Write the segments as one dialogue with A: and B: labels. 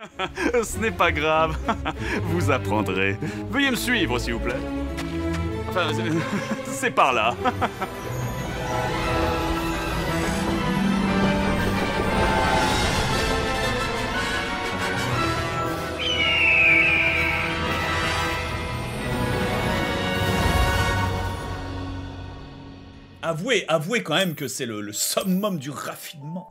A: Ce n'est pas grave. Vous apprendrez. Veuillez me suivre, s'il vous plaît. Enfin, c'est par là.
B: Avouez quand même que c'est le summum du raffinement.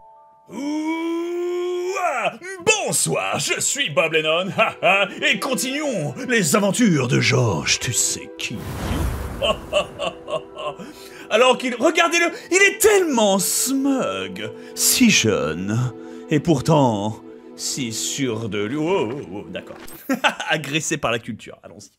B: Ouah, bonsoir, je suis Bob Lennon, et continuons les aventures de George, tu sais qui. Alors qu'il... Regardez-le, il est tellement smug, si jeune, et pourtant si sûr de lui. Oh, d'accord. Agressé par la culture, allons-y.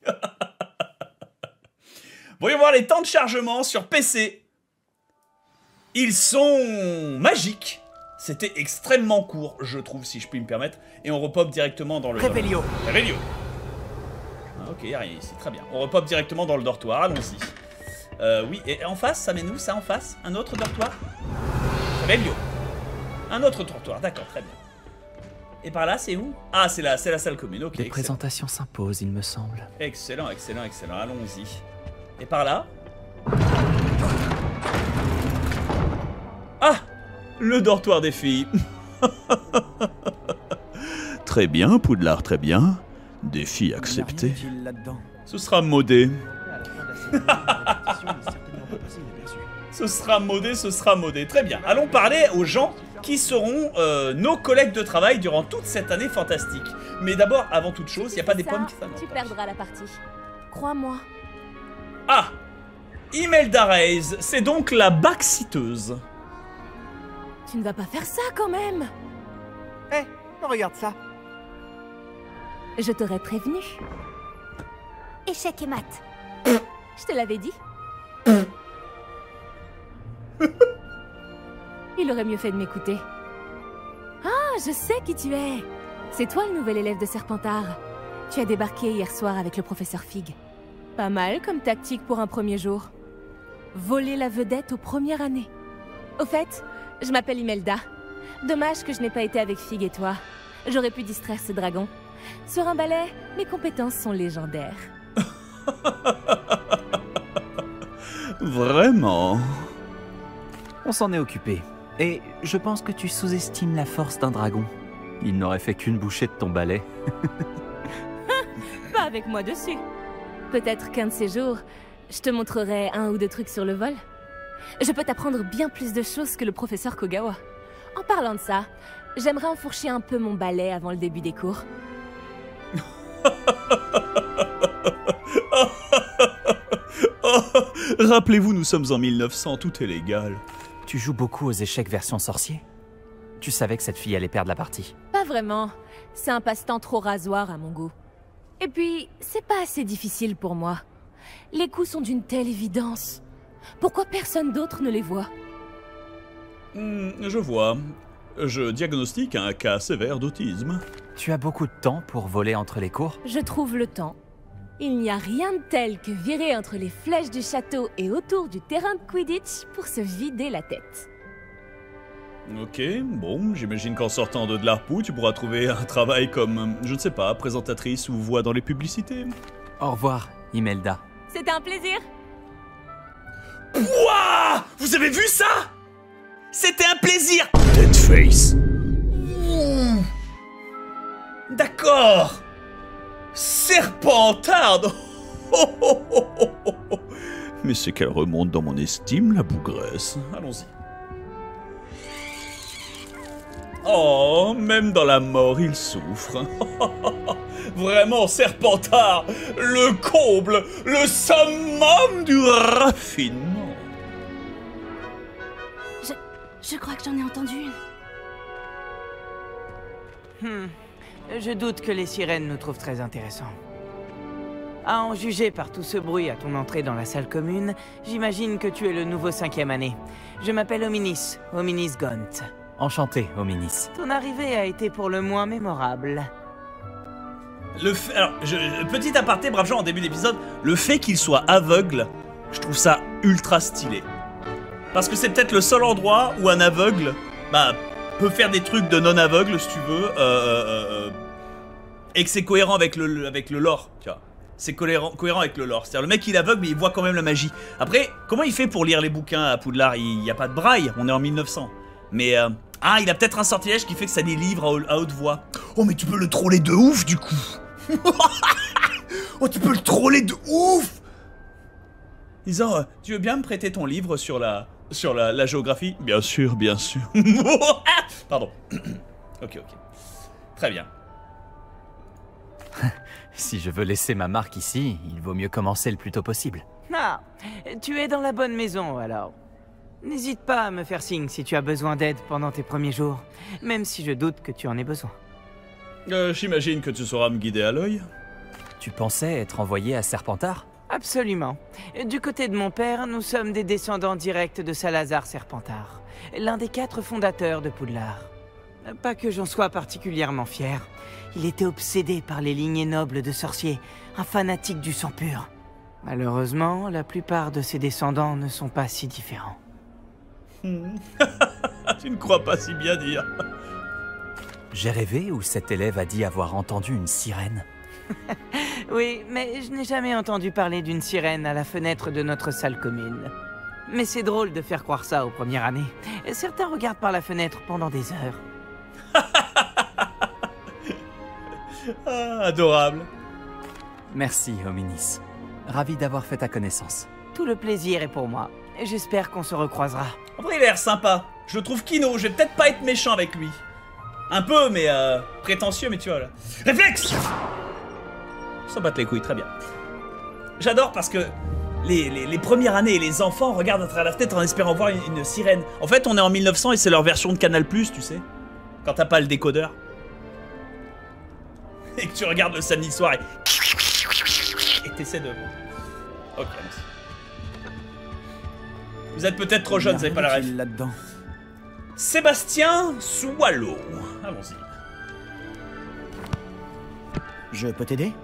B: Voyons voir les temps de chargement sur PC. Ils sont magiques. C'était extrêmement court, je trouve, si je puis me permettre. Et on repop directement dans le...
C: Réveillon.
B: Réveillon. Ah, ok, y'a rien ici, très bien. On repop directement dans le dortoir, allons-y. Oui, et en face, ça mène où, ça, en face? Un autre dortoir? Réveillon. Un autre dortoir, d'accord, très bien. Et par là, c'est où? Ah, c'est la salle commune, ok.
C: Les présentations s'imposent, il me semble.
B: Excellent, excellent, excellent, allons-y. Et par là? Ah! Le dortoir des filles. Très bien, Poudlard, très bien. Défi accepté. Ce sera modé. Ce sera modé. Très bien. Allons parler aux gens qui seront nos collègues de travail durant toute cette année fantastique. Mais d'abord, avant toute chose, il n'y a pas des pommes qui s'annoncent.
D: Tu perdras la partie. Crois-moi.
B: Ah! Imelda Reyes, c'est donc la backseateuse.
D: Tu ne vas pas faire ça quand même.
C: Hé, regarde ça.
D: Je t'aurais prévenu. Échec et mat. Je te l'avais dit. Il aurait mieux fait de m'écouter. Ah, je sais qui tu es. C'est toi le nouvel élève de Serpentard. Tu as débarqué hier soir avec le professeur Fig. Pas mal comme tactique pour un premier jour. Voler la vedette aux premières années. Au fait, je m'appelle Imelda. Dommage que je n'ai pas été avec Fig et toi. J'aurais pu distraire ce dragon. Sur un balai, mes compétences sont légendaires.
B: Vraiment?
C: On s'en est occupé. Et je pense que tu sous-estimes la force d'un dragon. Il n'aurait fait qu'une bouchée de ton balai.
D: Pas avec moi dessus. Peut-être qu'un de ces jours, je te montrerai un ou deux trucs sur le vol. Je peux t'apprendre bien plus de choses que le professeur Kogawa. En parlant de ça, j'aimerais enfourcher un peu mon balai avant le début des cours.
B: Rappelez-vous, nous sommes en 1900, tout est légal.
C: Tu joues beaucoup aux échecs version sorcier? Tu savais que cette fille allait perdre la partie?
D: Pas vraiment. C'est un passe-temps trop rasoir à mon goût. Et puis, c'est pas assez difficile pour moi. Les coups sont d'une telle évidence. Pourquoi personne d'autre ne les voit?
B: Je vois. Je diagnostique un cas sévère d'autisme.
C: Tu as beaucoup de temps pour voler entre les cours?
D: Je trouve le temps. Il n'y a rien de tel que virer entre les flèches du château et autour du terrain de Quidditch pour se vider la tête.
B: Ok, bon, j'imagine qu'en sortant de l'Arpou, tu pourras trouver un travail comme, je ne sais pas, présentatrice ou voix dans les publicités.
C: Au revoir, Imelda.
D: C'était un plaisir.
B: Wouah! Vous avez vu ça? C'était un plaisir! Deadface. D'accord. Serpentarde. Mais c'est qu'elle remonte dans mon estime, la bougresse. Allons-y. Oh, même dans la mort, il souffre. Vraiment, Serpentard, le comble, le summum du raffinement.
D: Je crois que j'en ai entendu une.
E: Je doute que les sirènes nous trouvent très intéressants. À en juger par tout ce bruit à ton entrée dans la salle commune, j'imagine que tu es le nouveau 5e année. Je m'appelle Hominis, Hominis Gaunt.
C: Enchanté, Hominis.
E: Ton arrivée a été pour le moins mémorable.
B: Alors, petit aparté, braves gens, en début d'épisode, le fait qu'il soit aveugle, je trouve ça ultra stylé. Parce que c'est peut-être le seul endroit où un aveugle peut faire des trucs de non-aveugle, si tu veux, Et que c'est cohérent avec le lore, tu vois. C'est cohérent avec le lore. C'est-à-dire le mec il est aveugle mais il voit quand même la magie. Après, comment il fait pour lire les bouquins à Poudlard? Il n'y a pas de braille, on est en 1900. Mais ah, il a peut-être un sortilège qui fait que ça délivre à haute voix. Oh mais tu peux le troller de ouf du coup. Oh tu peux le troller de ouf. Disant, tu veux bien me prêter ton livre sur la géographie? Bien sûr, bien sûr. Pardon. Ok. Très bien.
C: Si je veux laisser ma marque ici, il vaut mieux commencer le plus tôt possible.
E: Ah, tu es dans la bonne maison alors. N'hésite pas à me faire signe si tu as besoin d'aide pendant tes premiers jours, même si je doute que tu en aies besoin.
B: J'imagine que tu sauras me guider à l'œil.
C: Tu pensais être envoyé à Serpentard?
E: Absolument. Du côté de mon père, nous sommes des descendants directs de Salazar Serpentard, l'un des 4 fondateurs de Poudlard. Pas que j'en sois particulièrement fier. Il était obsédé par les lignées nobles de sorciers, un fanatique du sang pur. Malheureusement, la plupart de ses descendants ne sont pas si différents.
B: Tu ne crois pas si bien dire.
C: J'ai rêvé ou cet élève a dit avoir entendu une sirène?
E: Oui, mais je n'ai jamais entendu parler d'une sirène à la fenêtre de notre salle commune. Mais c'est drôle de faire croire ça aux premières années. Certains regardent par la fenêtre pendant des heures.
B: Ah, adorable.
C: Merci, Hominis. Ravi d'avoir fait ta connaissance.
E: Tout le plaisir est pour moi. J'espère qu'on se recroisera.
B: Après, il a l'air sympa. Je le trouve kino. Je vais peut-être pas être méchant avec lui. Un peu, mais prétentieux, mais tu vois là. Réflexe! Ça bat les couilles, très bien. J'adore parce que les premières années, les enfants regardent à travers la fenêtre en espérant voir une sirène. En fait, on est en 1900 et c'est leur version de Canal+, tu sais. Quand t'as pas le décodeur. Et que tu regardes le samedi soir et t'essaies de... Ok, merci. Vous êtes peut-être trop jeune, vous avez pas la ref.
C: Là-dedans.
B: Sébastien Swallow. Allons-y.
F: Je peux t'aider?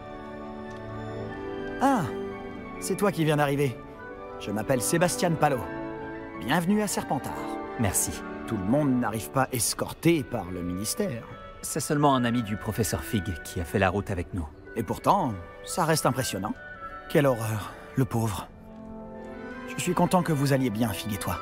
F: Ah, c'est toi qui viens d'arriver. Je m'appelle Sébastien Palot. Bienvenue à Serpentard.
C: Merci.
F: Tout le monde n'arrive pas escorté par le ministère.
C: C'est seulement un ami du professeur Fig qui a fait la route avec nous.
F: Et pourtant, ça reste impressionnant. Quelle horreur, le pauvre. Je suis content que vous alliez bien, Fig et toi.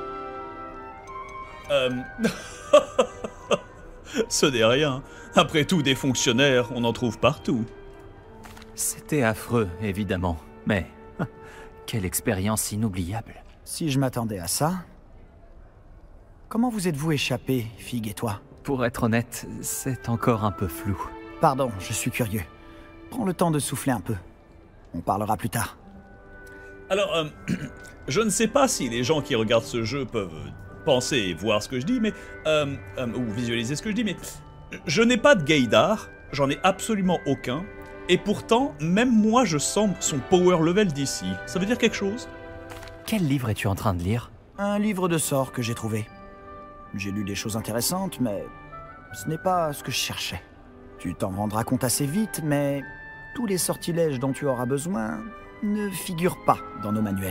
B: Ce n'est rien. Après tout, des fonctionnaires, on en trouve partout.
C: C'était affreux, évidemment, mais quelle expérience inoubliable.
F: Si je m'attendais à ça... Comment vous êtes-vous échappés, Fig et toi?
C: Pour être honnête, c'est encore un peu flou.
F: Pardon, je suis curieux. Prends le temps de souffler un peu. On parlera plus tard.
B: Alors, je ne sais pas si les gens qui regardent ce jeu peuvent penser et voir ce que je dis, mais ou visualiser ce que je dis, mais je n'ai pas de gaydar, j'en ai absolument aucun, et pourtant, même moi, je sens son power level d'ici. Ça veut dire quelque chose?
C: Quel livre es-tu en train de lire?
F: Un livre de sorts que j'ai trouvé. J'ai lu des choses intéressantes, mais ce n'est pas ce que je cherchais. Tu t'en rendras compte assez vite, mais tous les sortilèges dont tu auras besoin ne figurent pas dans nos manuels.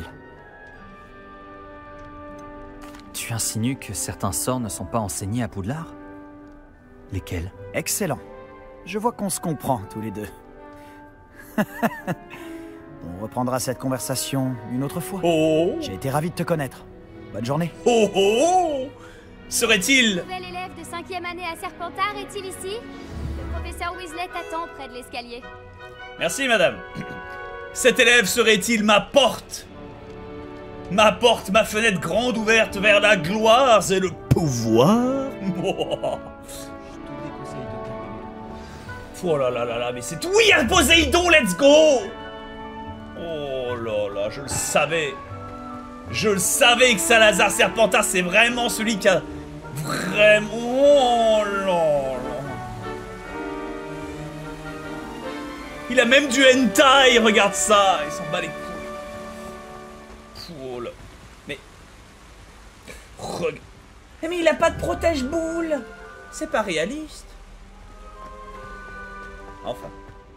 C: Tu insinues que certains sorts ne sont pas enseignés à Poudlard? Lesquels?
F: Excellent. Je vois qu'on se comprend tous les deux. On reprendra cette conversation une autre fois.
B: Oh!
F: J'ai été ravi de te connaître. Bonne journée.
B: Oh oh! Serait-il...
G: Le nouvel élève de 5e année à Serpentard est-il ici? Le professeur Weasley t'attend près de l'escalier.
B: Merci, madame. Cet élève serait-il ma porte? Ma porte, ma fenêtre grande ouverte vers la gloire et le pouvoir? Oh là là là là, mais c'est... Oui, un Poséidon, let's go! Oh là là, je le savais. Je le savais que Salazar Serpentard, c'est vraiment celui qui a... Vraiment... Oh là là. Il a même du hentai, regarde ça. Il s'en bat les couilles. Oh là. Mais... Regarde. Mais il a pas de protège-boule. C'est pas réaliste. Enfin.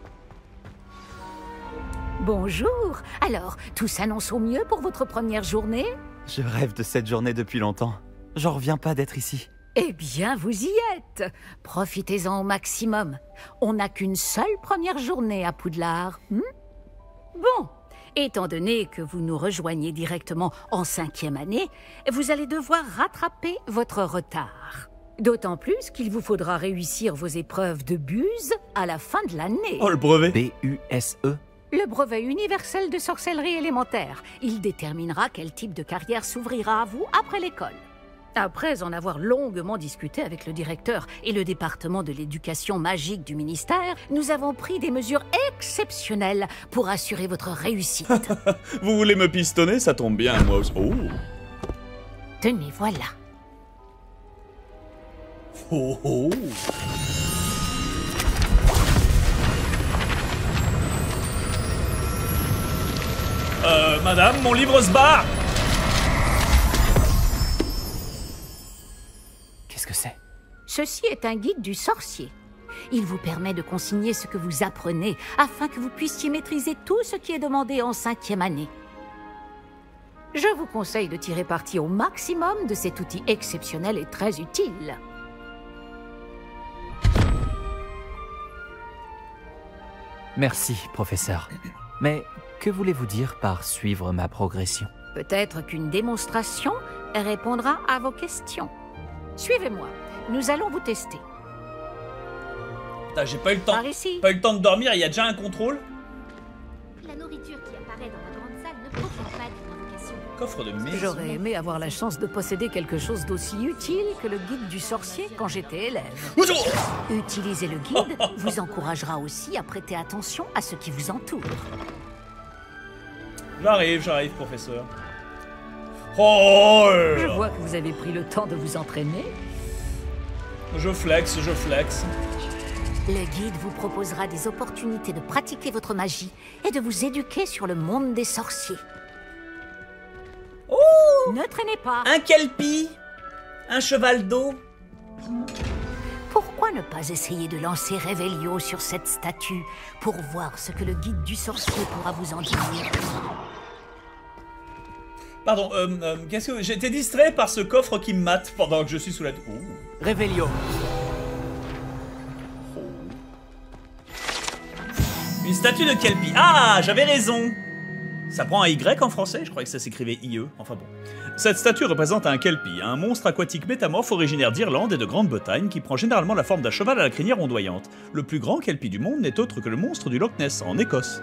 H: Bonjour. Alors, tout s'annonce au mieux pour votre première journée?
C: Je rêve de cette journée depuis longtemps. J'en reviens pas d'être ici.
H: Eh bien, vous y êtes. Profitez-en au maximum. On n'a qu'une seule première journée à Poudlard. Bon, étant donné que vous nous rejoignez directement en 5e année, vous allez devoir rattraper votre retard. D'autant plus qu'il vous faudra réussir vos épreuves de buse à la fin de l'année.
B: Oh, le brevet.
C: B-U-S-E.
H: Le brevet universel de sorcellerie élémentaire. Il déterminera quel type de carrière s'ouvrira à vous après l'école. Après en avoir longuement discuté avec le directeur et le département de l'éducation magique du ministère, nous avons pris des mesures exceptionnelles pour assurer votre réussite.
B: Vous voulez me pistonner? Ça tombe bien, moi aussi. Oh.
H: Tenez, voilà.
B: Oh, oh. Madame, mon livre se barre.
C: Qu'est-ce que c'est?
H: Ceci est un guide du sorcier. Il vous permet de consigner ce que vous apprenez afin que vous puissiez maîtriser tout ce qui est demandé en 5e année. Je vous conseille de tirer parti au maximum de cet outil exceptionnel et très utile.
C: Merci, professeur. Mais que voulez-vous dire par suivre ma progression?
H: Peut-être qu'une démonstration répondra à vos questions. Suivez-moi, nous allons vous tester.
B: Putain, j'ai pas eu le temps.
H: Par ici.
B: Pas eu le temps de dormir, il y a déjà un contrôle.
G: La nourriture qui apparaît dans la grande salle ne procède pas d'une invocation.
B: Coffre de maison.
H: J'aurais aimé avoir la chance de posséder quelque chose d'aussi utile que le guide du sorcier quand j'étais élève. Utiliser le guide vous encouragera aussi à prêter attention à ce qui vous entoure.
B: J'arrive, professeur. Oh
H: Je vois que vous avez pris le temps de vous entraîner.
B: Je flex.
H: Le guide vous proposera des opportunités de pratiquer votre magie et de vous éduquer sur le monde des sorciers.
B: Oh,
H: Ne traînez pas.
B: un kelpie. Un cheval d'eau.
H: Pourquoi ne pas essayer de lancer Revelio sur cette statue pour voir ce que le guide du sorcier pourra vous en dire?
B: Pardon, qu'est-ce que... J'étais distrait par ce coffre qui me mate pendant que je suis sous la... Oh.
E: Revelio.
B: Une statue de kelpie. Ah, j'avais raison. Ça prend un Y en français? Je croyais que ça s'écrivait IE. Enfin bon. Cette statue représente un kelpie, un monstre aquatique métamorphe originaire d'Irlande et de Grande-Bretagne qui prend généralement la forme d'un cheval à la crinière ondoyante. Le plus grand kelpie du monde n'est autre que le monstre du Loch Ness, en Écosse.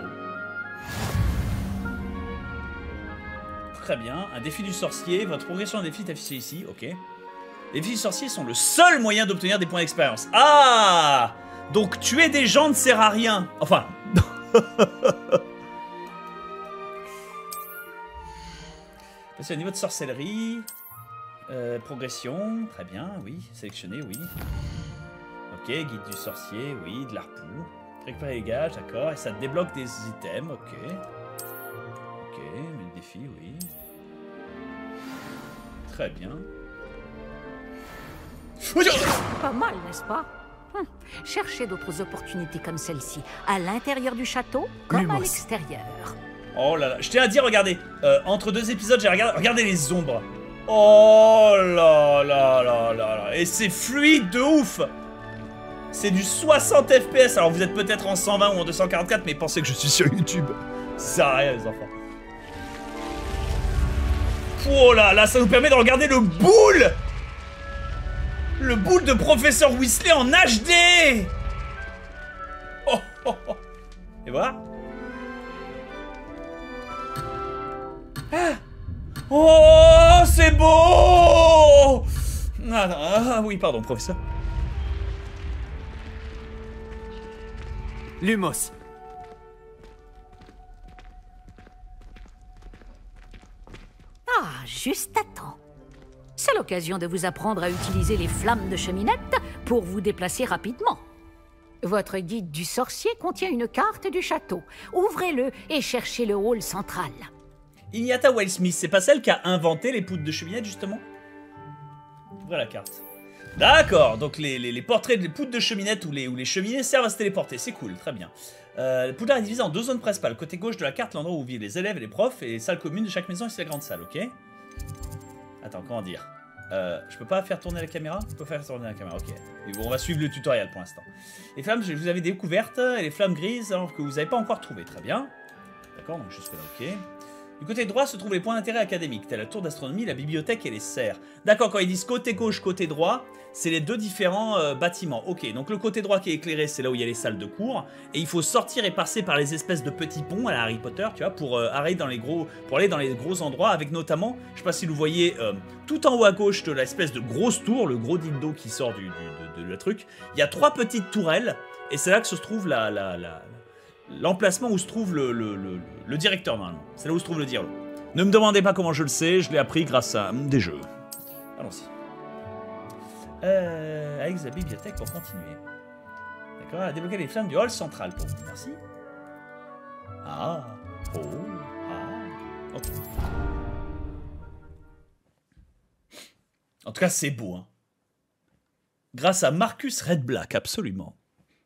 B: Très bien, un défi du sorcier, votre progression en défi est affichée ici, ok. Les défis du sorcier sont le seul moyen d'obtenir des points d'expérience. Ah! Donc tuer des gens ne sert à rien. Enfin... C'est au niveau de sorcellerie. Progression, très bien, oui. Sélectionner, oui. Ok, guide du sorcier, oui, de l'arpou. Récupérer les gages, d'accord. Et ça débloque des items, ok. Ok, mais le défi, oui. Très bien.
H: Pas mal, n'est-ce pas? Cherchez d'autres opportunités comme celle-ci, à l'intérieur du château comme à l'extérieur.
B: Oh là là, je tiens à dire, regardez, entre deux épisodes, j'ai regardé les ombres. Oh là là là là là, et c'est fluide de ouf. C'est du 60 FPS, alors vous êtes peut-être en 120 ou en 244, mais pensez que je suis sur YouTube. Ça sert à rien, les enfants. Oh là là, ça nous permet de regarder le boule. Le boule de Professeur Weasley en HD. Oh, oh, oh. Et voilà. Ah. Oh, c'est beau. Ah, oui, pardon, professeur.
C: Lumos.
H: Ah, juste à temps. C'est l'occasion de vous apprendre à utiliser les flammes de cheminette pour vous déplacer rapidement. Votre guide du sorcier contient une carte du château. Ouvrez-le et cherchez le hall central.
B: Ignata Wildsmith, c'est pas celle qui a inventé les poudres de cheminette, justement? Ouvrez la carte. D'accord, donc les portraits des poudres de cheminette ou les cheminées servent à se téléporter, c'est cool, très bien. Poudlard est divisé en deux zones principales. Côté gauche de la carte, l'endroit où vivent les élèves et les profs, et les salles communes de chaque maison, et c'est la grande salle, ok? Attends, comment dire? Je peux pas faire tourner la caméra? Je peux faire tourner la caméra, ok. Et bon, on va suivre le tutoriel pour l'instant. Les flammes, je vous avais découvertes, et les flammes grises, alors que vous n'avez pas encore trouvé. Très bien. D'accord, donc jusque là, ok. Du côté droit se trouvent les points d'intérêt académiques, tels la tour d'astronomie, la bibliothèque et les serres. D'accord, quand ils disent côté gauche, côté droit, c'est les deux différents bâtiments. Ok, donc le côté droit qui est éclairé, c'est là où il y a les salles de cours. Et il faut sortir et passer par les espèces de petits ponts à la Harry Potter, tu vois, pour aller dans les gros endroits, avec notamment, je sais pas si vous voyez, tout en haut à gauche de l'espèce de grosse tour, le gros dildo qui sort de le truc, il y a 3 petites tourelles, et c'est là que se trouve l'emplacement où se trouve le directeur, normalement. C'est là où se trouve le dialogue. Ne me demandez pas comment je le sais, je l'ai appris grâce à des jeux. Allons-y. Avec la bibliothèque pour continuer. D'accord, à débloquer les flammes du hall central pour vous. Merci. Ah. Oh. Ah. Ok. En tout cas, c'est beau, hein. Grâce à Marcus Redblack, absolument.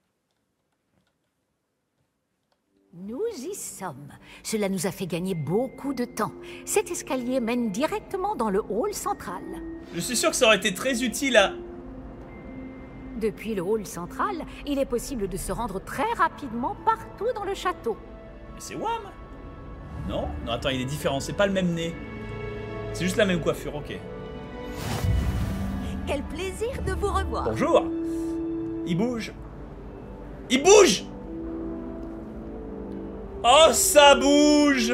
H: Nous y sommes. Cela nous a fait gagner beaucoup de temps. Cet escalier mène directement dans le hall central.
B: Je suis sûr que ça aurait été très utile à...
H: Depuis le hall central, il est possible de se rendre très rapidement partout dans le château.
B: Mais c'est Wham! Non? Non, attends, il est différent, c'est pas le même nez. C'est juste la même coiffure, ok.
H: Quel plaisir de vous revoir.
B: Bonjour! Il bouge. Il bouge! Oh, ça bouge!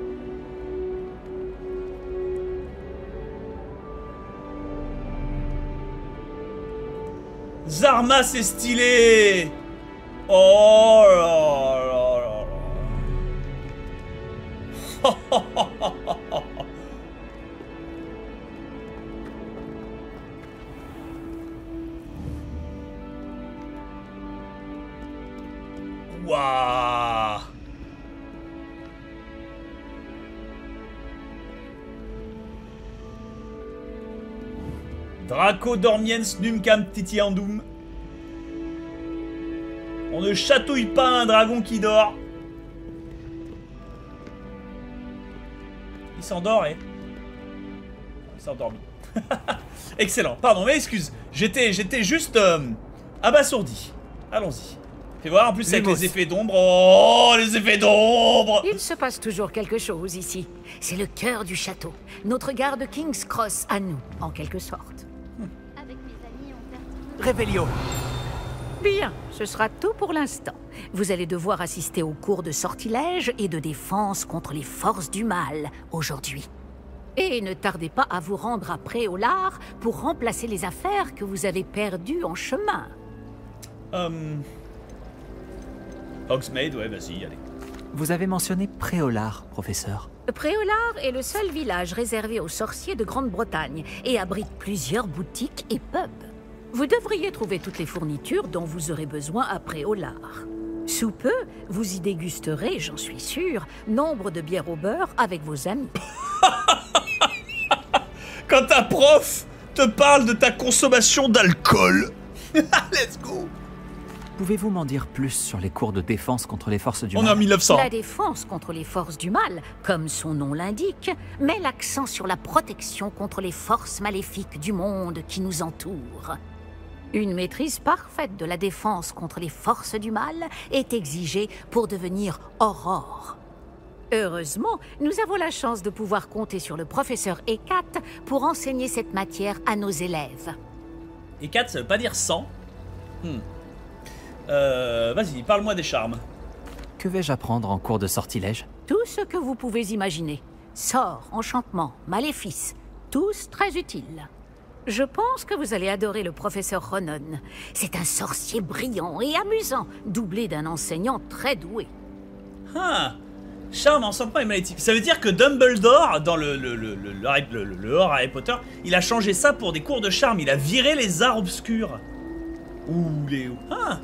B: Zarma, c'est stylé! Oh là là là là. Waouh! Draco dormiens numcam titiandum. On ne chatouille pas un dragon qui dort. Il s'endort, eh? Il s'est endormi. Excellent. Pardon, mais excuse. J'étais juste abasourdi. Allons-y. Fais voir, en plus avec les effets d'ombre. Oh, les effets d'ombre!
H: Il se passe toujours quelque chose ici. C'est le cœur du château. Notre gare de King's Cross à nous, en quelque sorte.
G: Avec mes amis, on perd...
C: Révélio.
H: Bien, ce sera tout pour l'instant. Vous allez devoir assister aux cours de sortilège et de défense contre les forces du mal aujourd'hui. Et ne tardez pas à vous rendre à Préolard pour remplacer les affaires que vous avez perdues en chemin.
B: Hogsmeade, ouais, vas-y, allez.
C: Vous avez mentionné Préolard, professeur.
H: Préolard est le seul village réservé aux sorciers de Grande-Bretagne et abrite plusieurs boutiques et pubs. Vous devriez trouver toutes les fournitures dont vous aurez besoin à Préolard. Sous peu, vous y dégusterez, j'en suis sûr, nombre de bières au beurre avec vos amis.
B: Quand ta prof te parle de ta consommation d'alcool. Let's go.
C: Pouvez-vous m'en dire plus sur les cours de défense contre les forces du
B: On
C: mal?
B: est en 1900.
H: La défense contre les forces du mal, comme son nom l'indique, met l'accent sur la protection contre les forces maléfiques du monde qui nous entoure. Une maîtrise parfaite de la défense contre les forces du mal est exigée pour devenir Aurore. Heureusement, nous avons la chance de pouvoir compter sur le professeur Hecat pour enseigner cette matière à nos élèves.
B: Et 4, ça veut pas dire 100. Vas-y, parle-moi des charmes.
C: Que vais-je apprendre en cours de sortilège?
H: Tout ce que vous pouvez imaginer. Sorts, enchantements, maléfices, tous très utiles. Je pense que vous allez adorer le professeur Ronon. C'est un sorcier brillant et amusant, doublé d'un enseignant très doué.
B: Ah, charme, enchantement et maléfique. Ça veut dire que Dumbledore, dans le hors Harry Potter, il a changé ça pour des cours de charme. Il a viré les arts obscurs. Ouh, les... Ah.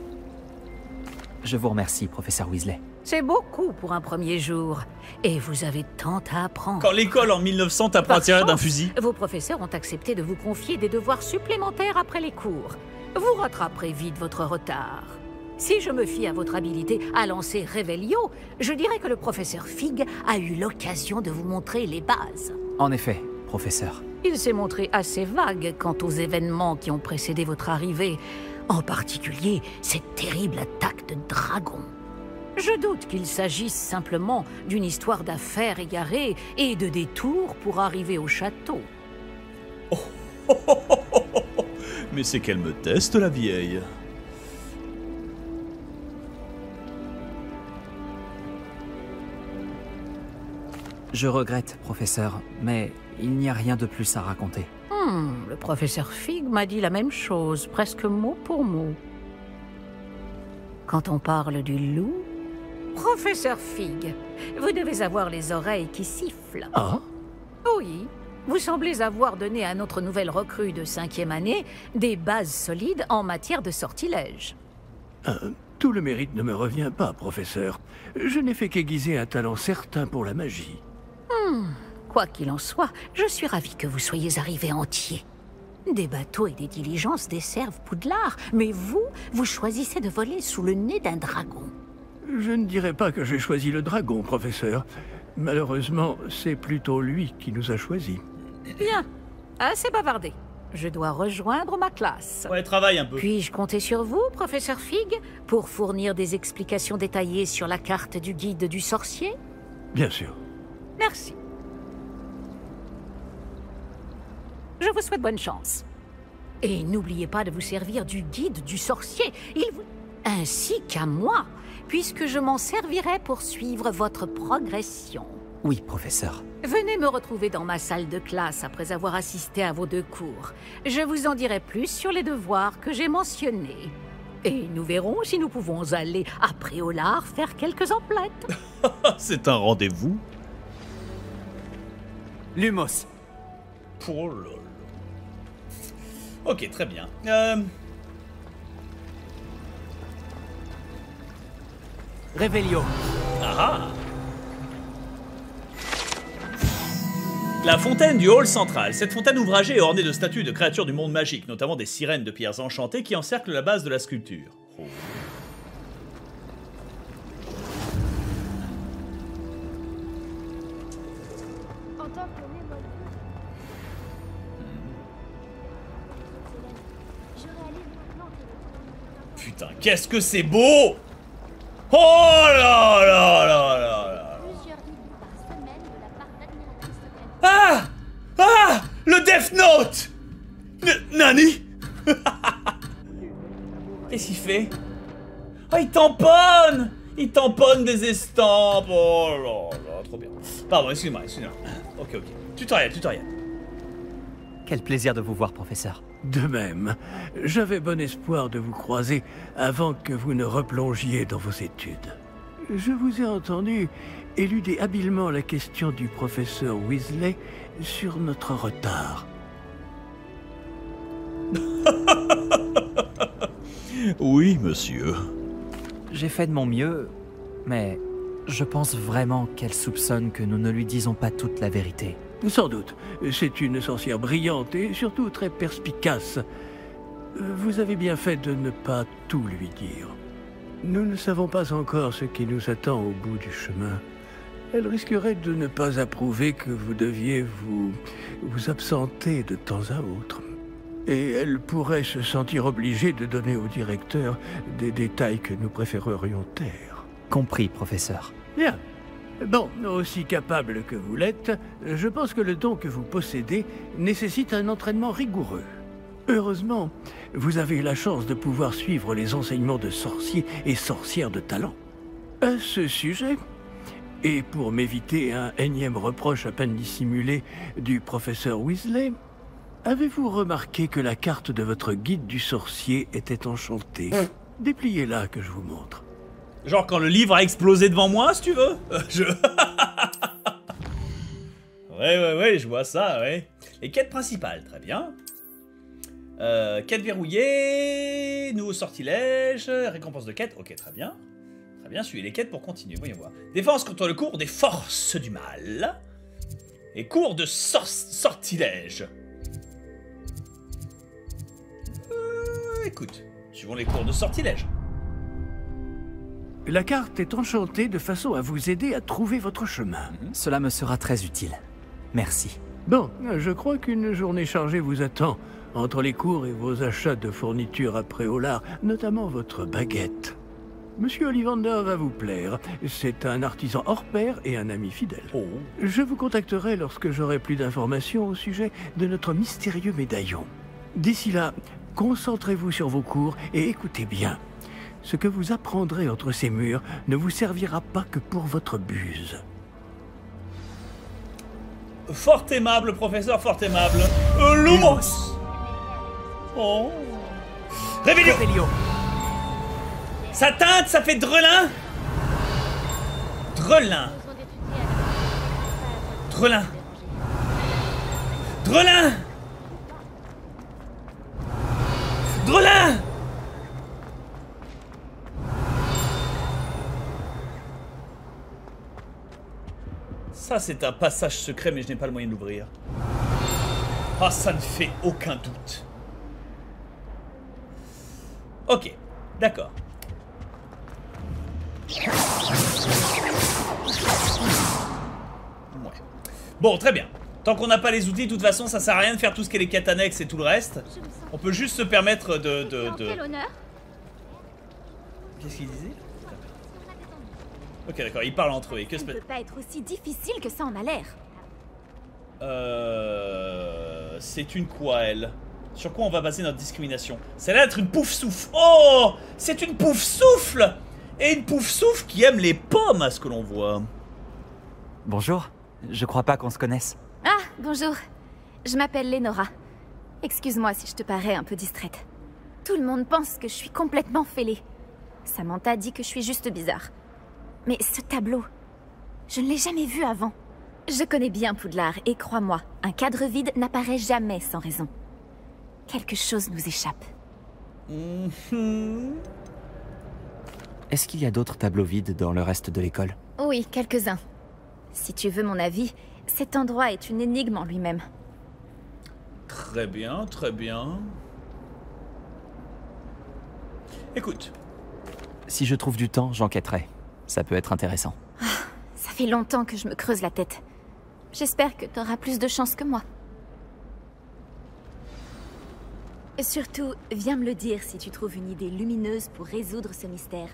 C: Je vous remercie, professeur Weasley.
H: C'est beaucoup pour un premier jour. Et vous avez tant à apprendre.
B: Quand l'école en 1900 t'apprend à tirer d'un fusil.
H: Vos professeurs ont accepté de vous confier des devoirs supplémentaires après les cours. Vous rattraperez vite votre retard. Si je me fie à votre habilité à lancer Révélio, je dirais que le professeur Fig a eu l'occasion de vous montrer les bases.
C: En effet, professeur.
H: Il s'est montré assez vague quant aux événements qui ont précédé votre arrivée, en particulier cette terrible attaque de dragons. Je doute qu'il s'agisse simplement d'une histoire d'affaires égarées et de détours pour arriver au château.
B: Mais c'est qu'elle me teste, la vieille.
C: Je regrette, professeur, mais il n'y a rien de plus à raconter.
H: Le professeur Fig m'a dit la même chose, presque mot pour mot. Quand on parle du loup... Professeur Fig, vous devez avoir les oreilles qui sifflent.
I: Ah?
H: Oui, vous semblez avoir donné à notre nouvelle recrue de 5e année des bases solides en matière de sortilège.
I: Tout le mérite ne me revient pas, professeur. Je n'ai fait qu'aiguiser un talent certain pour la magie.
H: Quoi qu'il en soit, je suis ravi que vous soyez arrivé entier. Des bateaux et des diligences desservent Poudlard, mais vous choisissez de voler sous le nez d'un dragon.
I: Je ne dirais pas que j'ai choisi le dragon, professeur. Malheureusement, c'est plutôt lui qui nous a choisis.
H: Bien, assez bavardé. Je dois rejoindre ma classe.
B: Ouais, travaille un peu.
H: Puis-je compter sur vous, professeur Fig, pour fournir des explications détaillées sur la carte du guide du sorcier?
I: Bien sûr.
H: Merci. Je vous souhaite bonne chance. Et n'oubliez pas de vous servir du guide du sorcier, ainsi qu'à moi, puisque je m'en servirai pour suivre votre progression.
C: Oui, professeur.
H: Venez me retrouver dans ma salle de classe après avoir assisté à vos 2 cours. Je vous en dirai plus sur les devoirs que j'ai mentionnés. Et nous verrons si nous pouvons aller à Préolard faire quelques emplettes.
B: C'est un rendez-vous.
C: Lumos.
B: Oh là là. Ok, très bien.
C: Revelio.
B: Ah. La fontaine du hall central. Cette fontaine ouvragée est ornée de statues de créatures du monde magique, notamment des sirènes de pierres enchantées qui encerclent la base de la sculpture. Oh. Putain, qu'est-ce que c'est beau! Oh là là là là là! Ah! Ah! Le Death Note! Nani? Qu'est-ce qu'il fait? Ah, il tamponne! Il tamponne des estampes! Oh là là, trop bien. Pardon, excuse-moi, excuse-moi. Ok, ok. Tutoriel.
C: Quel plaisir de vous voir, professeur.
I: De même, j'avais bon espoir de vous croiser avant que vous ne replongiez dans vos études. Je vous ai entendu éluder habilement la question du professeur Weasley sur notre retard.
B: Oui, monsieur.
C: J'ai fait de mon mieux, mais je pense vraiment qu'elle soupçonne que nous ne lui disons pas toute la vérité.
I: Sans doute. C'est une sorcière brillante et surtout très perspicace. Vous avez bien fait de ne pas tout lui dire. Nous ne savons pas encore ce qui nous attend au bout du chemin. Elle risquerait de ne pas approuver que vous deviez vous absenter de temps à autre. Et elle pourrait se sentir obligée de donner au directeur des détails que nous préférerions taire.
C: Compris, professeur.
I: Bien. Bon, aussi capable que vous l'êtes, je pense que le don que vous possédez nécessite un entraînement rigoureux. Heureusement, vous avez la chance de pouvoir suivre les enseignements de sorciers et sorcières de talent. À ce sujet, et pour m'éviter un énième reproche à peine dissimulé du professeur Weasley, avez-vous remarqué que la carte de votre guide du sorcier était enchantée? Dépliez-la que je vous montre.
B: Genre quand le livre a explosé devant moi, si tu veux. Ouais, je vois ça, ouais. Les quêtes principales, très bien. Quête verrouillée, nouveau sortilège, récompense de quête, ok, très bien. Très bien, suivez les quêtes pour continuer, voyons voir. Défense contre le cours des forces du mal. Et cours de sortilège. Écoute, suivons les cours de sortilège.
I: La carte est enchantée de façon à vous aider à trouver votre chemin.
C: Cela me sera très utile. Merci.
I: Bon, je crois qu'une journée chargée vous attend, entre les cours et vos achats de fournitures à Préolard, notamment votre baguette. Monsieur Ollivander va vous plaire. C'est un artisan hors pair et un ami fidèle.
B: Oh.
I: Je vous contacterai lorsque j'aurai plus d'informations au sujet de notre mystérieux médaillon. D'ici là, concentrez-vous sur vos cours et écoutez bien. Ce que vous apprendrez entre ces murs ne vous servira pas que pour votre buse.
B: Fort aimable, professeur, fort aimable. Lumos. Oh. Réveillon. Ça teinte, ça fait drelin. Drelin. Drelin. Drelin. Drelin. Ça, c'est un passage secret, mais je n'ai pas le moyen de l'ouvrir. Ah, ça ne fait aucun doute. Ok, d'accord. Ouais. Bon, très bien. Tant qu'on n'a pas les outils, de toute façon, ça sert à rien de faire tout ce qui est les quêtes annexes et tout le reste. On peut juste se permettre de... Qu'est-ce qu'il disait? Ok, d'accord, ils parlent entre eux.
D: Ça ne peut pas être aussi difficile que ça en a l'air.
B: C'est une quoi, elle? Sur quoi on va baser notre discrimination? Ça a l'air d'être une pouf-souffle. Oh! C'est une pouf-souffle! Et une pouf-souffle qui aime les pommes, à ce que l'on voit.
C: Bonjour, je crois pas qu'on se connaisse.
D: Ah, bonjour. Je m'appelle Lénora. Excuse-moi si je te parais un peu distraite. Tout le monde pense que je suis complètement fêlée. Samantha dit que je suis juste bizarre. Mais ce tableau, je ne l'ai jamais vu avant. Je connais bien Poudlard et crois-moi, un cadre vide n'apparaît jamais sans raison. Quelque chose nous échappe.
C: Est-ce qu'il y a d'autres tableaux vides dans le reste de l'école?
D: Oui, quelques-uns. Si tu veux mon avis, cet endroit est une énigme en lui-même.
B: Très bien, très bien. Écoute.
C: Si je trouve du temps, j'enquêterai. Ça peut être intéressant.
D: Ça fait longtemps que je me creuse la tête. J'espère que t'auras plus de chance que moi. Et surtout, viens me le dire si tu trouves une idée lumineuse pour résoudre ce mystère.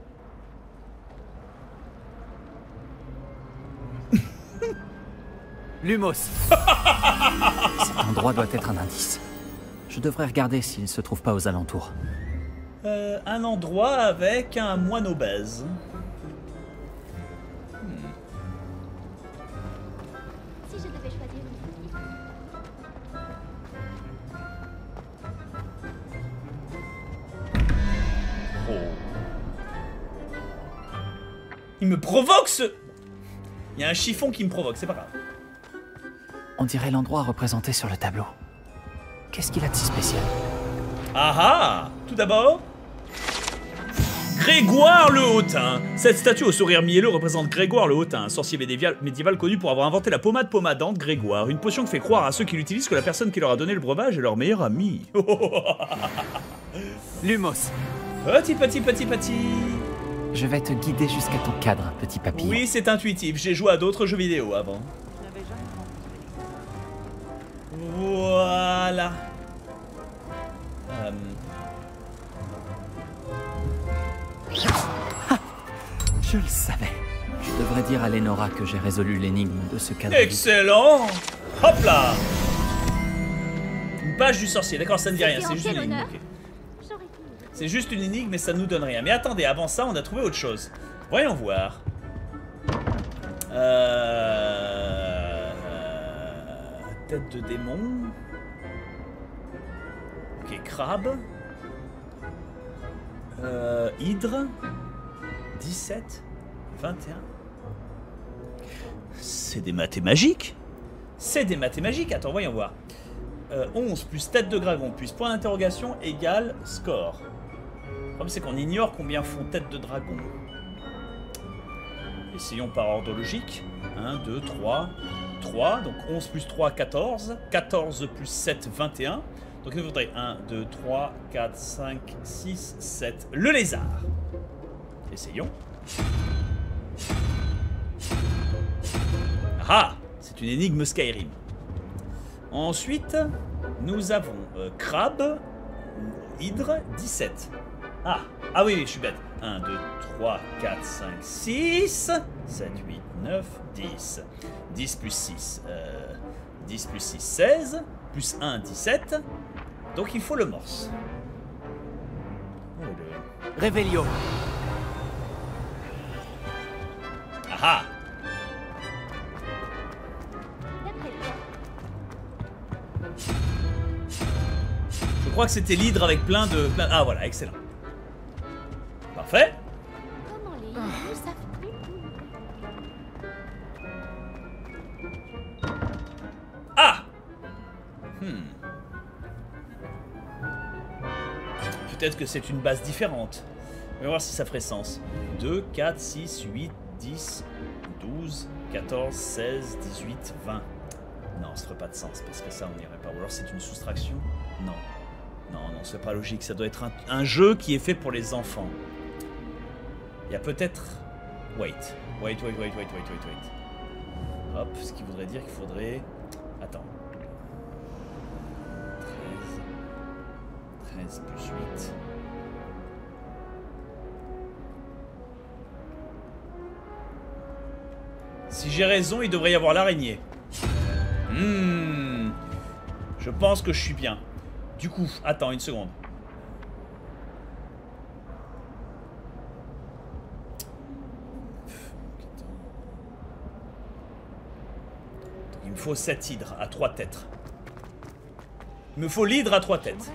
C: Lumos. Cet endroit doit être un indice. Je devrais regarder s'il ne se trouve pas aux alentours.
B: Un endroit avec un moine obèse.
G: Si je devais choisir une...
B: Oh. Il me provoque ce... Il y a un chiffon qui me provoque, c'est pas grave.
C: On dirait l'endroit représenté sur le tableau. Qu'est-ce qu'il a de si spécial?
B: Ah ah! Tout d'abord... Grégoire le Hautain. Cette statue au sourire mielleux représente Grégoire le Hautain, un sorcier médiéval connu pour avoir inventé la pommade pommadante Grégoire, une potion qui fait croire à ceux qui l'utilisent que la personne qui leur a donné le breuvage est leur meilleur ami.
C: Lumos.
B: Petit.
C: Je vais te guider jusqu'à ton cadre, petit papillon.
B: Oui, c'est intuitif, j'ai joué à d'autres jeux vidéo avant. Voilà.
C: Je le savais. Je devrais dire à Lénora que j'ai résolu l'énigme de ce cadre.
B: Excellent. Hop là. Une page du sorcier, d'accord, ça ne dit rien, c'est juste une énigme. Okay. C'est juste une énigme, mais ça ne nous donne rien. Mais attendez, avant ça, on a trouvé autre chose. Voyons voir. Tête de démon. Ok, crabe. Hydre. 17. 21. C'est des mathématiques. C'est des mathématiques. Attends, voyons voir. 11 plus tête de dragon plus point d'interrogation égale score. Le problème, c'est qu'on ignore combien font tête de dragon. Essayons par ordre logique. 1, 2, 3. 3. Donc 11 plus 3, 14. 14 plus 7, 21. Donc il faudrait 1, 2, 3, 4, 5, 6, 7. Le lézard. Essayons. Ah! C'est une énigme Skyrim. Ensuite, nous avons crabe, hydre, 17. Ah oui, je suis bête. 1, 2, 3, 4, 5, 6, 7, 8, 9, 10. 10 plus 6, 10 plus 6, 16, plus 1, 17. Donc il faut le morse. Oh,
E: Réveillon.
B: Ah ah. Je crois que c'était l'hydre avec plein de... Ah voilà, excellent. Parfait.
G: Comment les hibous savent tout?
B: Ah. Peut-être que c'est une base différente. On va voir si ça ferait sens. 2, 4, 6, 8, 10, 12, 14, 16, 18, 20. Non, ça ferait pas de sens parce que ça on n'irait pas. Ou alors c'est une soustraction? Non. Non, c'est pas logique. Ça doit être un jeu qui est fait pour les enfants. Il y a peut-être... Wait. Hop, ce qui voudrait dire qu'il faudrait... Attends. 13 plus 8... Si j'ai raison, il devrait y avoir l'araignée. Je pense que je suis bien. Du coup, attends une seconde. Il me faut 7 hydres à 3 têtes. Il me faut l'hydre à 3 têtes.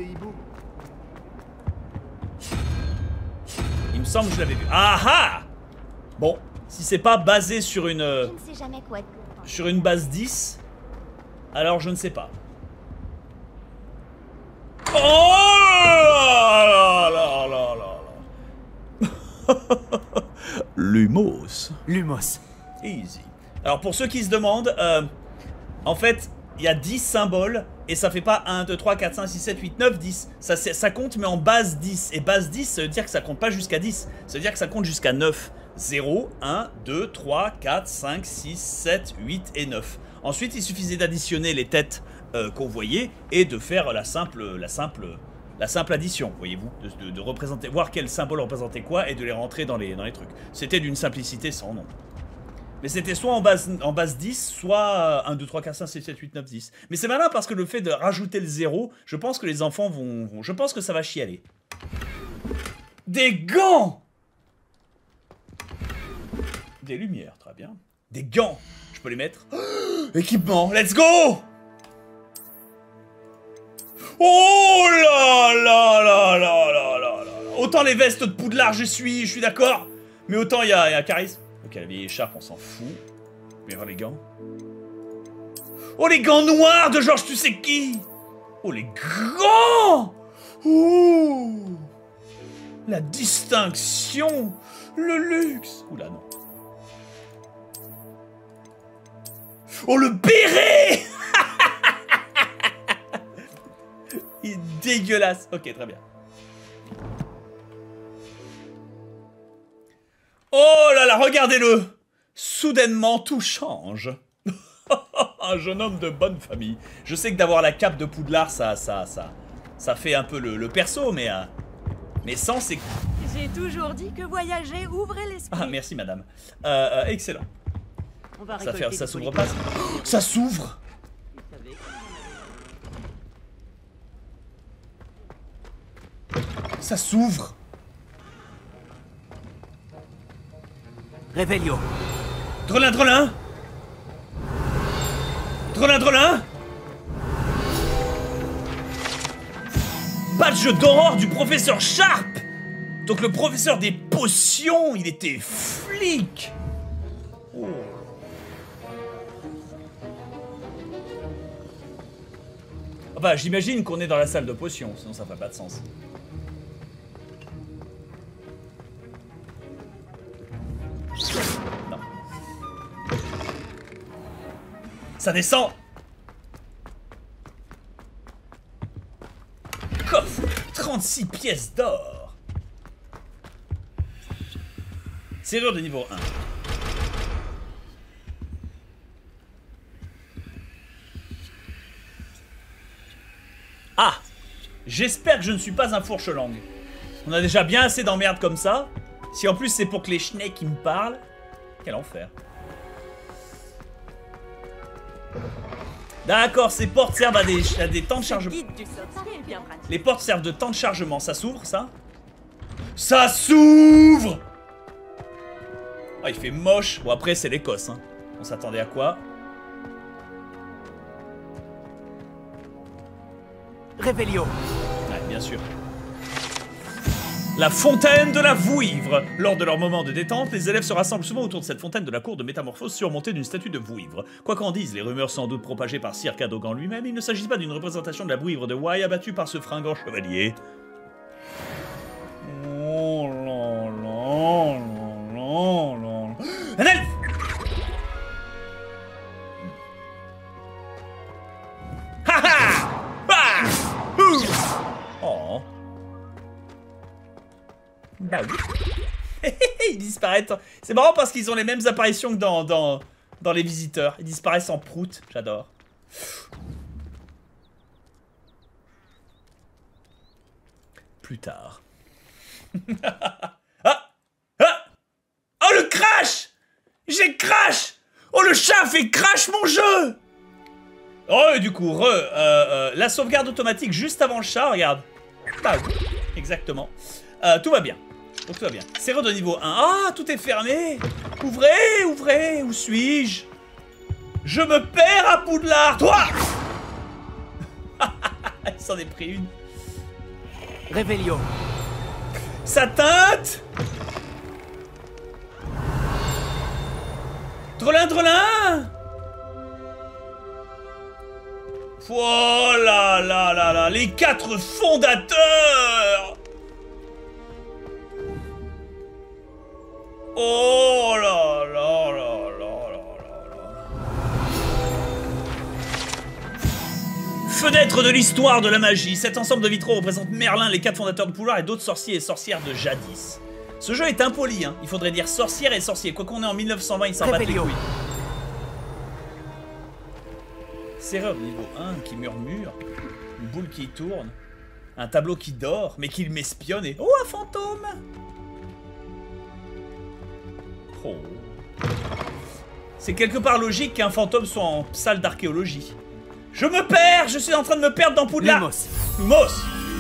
B: Il me semble que je l'avais vu. Ah ah! Bon, si c'est pas basé sur une...
G: Je ne sais jamais quoi.
B: Sur une base 10, alors je ne sais pas. Oh là là là là là. Lumos.
E: Lumos.
B: Easy. Alors pour ceux qui se demandent, en fait, il y a 10 symboles et ça fait pas 1, 2, 3, 4, 5, 6, 7, 8, 9, 10. Ça compte mais en base 10. Et base 10, ça veut dire que ça compte pas jusqu'à 10. Ça veut dire que ça compte jusqu'à 9. 0, 1, 2, 3, 4, 5, 6, 7, 8 et 9. Ensuite, il suffisait d'additionner les têtes qu'on voyait et de faire la simple addition, voyez-vous, de représenter, voir quel symbole représentait quoi et de les rentrer dans les trucs. C'était d'une simplicité sans nom. Mais c'était soit en base 10, soit 1, 2, 3, 4, 5, 6, 7, 8, 9, 10. Mais c'est malin parce que le fait de rajouter le 0, je pense que les enfants vont je pense que ça va chialer. Des gants! Des lumières, très bien. Des gants, je peux les mettre. Équipement, let's go! Oh là là là là là là là. Autant les vestes de Poudlard, je suis d'accord. Mais autant il y a charisme. Ok, la vieille écharpe, on s'en fout. Mais voir les gants. Oh, les gants noirs de Georges tu sais qui. Oh, les gants. Oh, la distinction. Le luxe. Oula, non. Oh, le béret. Il est dégueulasse. Ok, très bien. Oh là là, regardez-le. Soudainement, tout change. Un jeune homme de bonne famille. Je sais que d'avoir la cape de Poudlard, ça fait un peu le perso, mais sans c'est...
J: J'ai toujours dit que voyager ouvrait l'esprit.
B: Ah, merci madame. Excellent.
J: On va
B: Ça s'ouvre pas. Oh, ça s'ouvre. Ça s'ouvre.
E: Réveillon.
B: Drelin, drelin. Drelin, drelin. Badge d'aurore du professeur Sharp. Donc le professeur des potions, il était flic. Oh. Enfin, j'imagine qu'on est dans la salle de potions, sinon ça ferait pas de sens. Non. Ça descend. Coffre, 36 pièces d'or. Serrure de niveau 1. J'espère que je ne suis pas un fourche-langue. On a déjà bien assez d'emmerdes comme ça. Si en plus c'est pour que les schnecks qui me parlent. Quel enfer. D'accord, ces portes servent à des temps de chargement. Les portes servent de temps de chargement. Ça s'ouvre, ça? Ça s'ouvre! Oh, il fait moche. Bon, après, c'est l'Écosse. Hein. On s'attendait à quoi?
E: Révélio.
B: Ouais, bien sûr. La fontaine de la Vouivre. Lors de leur moment de détente, les élèves se rassemblent souvent autour de cette fontaine de la cour de métamorphose surmontée d'une statue de Vouivre. Quoi qu'en disent les rumeurs sans doute propagées par Sir Cadogan lui-même, il ne s'agit pas d'une représentation de la Vouivre de Wai abattue par ce fringant chevalier. Oh là là là là. Un elfe! Ha ha! Ah! Oh. Bah oui. Ils disparaissent. C'est marrant parce qu'ils ont les mêmes apparitions que dans les visiteurs. Ils disparaissent en prout. J'adore. Plus tard. Ah! Ah! Oh le crash! J'ai crash! Oh le chat fait crash mon jeu! Oh et du coup, la sauvegarde automatique juste avant le chat, regarde. Bah oui, exactement. Tout va bien. Donc tout va bien. Serrure de niveau 1. Ah, tout est fermé. Ouvrez, ouvrez. Où suis-je? Je me perds à Poudlard. Toi! Il s'en est pris une.
E: Révélio.
B: Ça teinte. Drelin, drelin. Oh là là là là. Les 4 fondateurs. Oh là là là là là là. Fenêtre de l'histoire de la magie. Cet ensemble de vitraux représente Merlin, les 4 fondateurs de Poudlard et d'autres sorciers et sorcières de jadis. Ce jeu est impoli, hein. Il faudrait dire sorcière et sorcier. Quoi qu'on est en 1920, ils s'en battent les couilles. Serrure niveau 1 qui murmure. Une boule qui tourne. Un tableau qui dort, mais qui m'espionne et... Oh, un fantôme! Oh. C'est quelque part logique qu'un fantôme soit en salle d'archéologie. Je me perds! Je suis en train de me perdre dans Poudlard!
E: Lumos.
B: Lumos!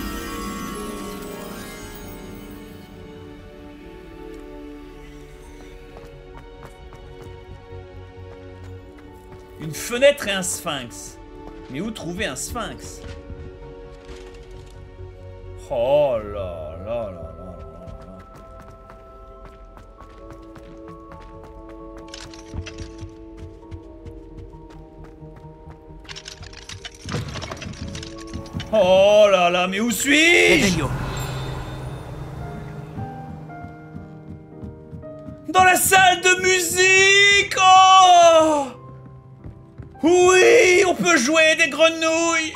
B: Une fenêtre et un sphinx. Mais où trouver un sphinx? Oh là là là là. Oh là là, mais où suis-je? Dans la salle de musique! Oh! Oui, on peut jouer des grenouilles!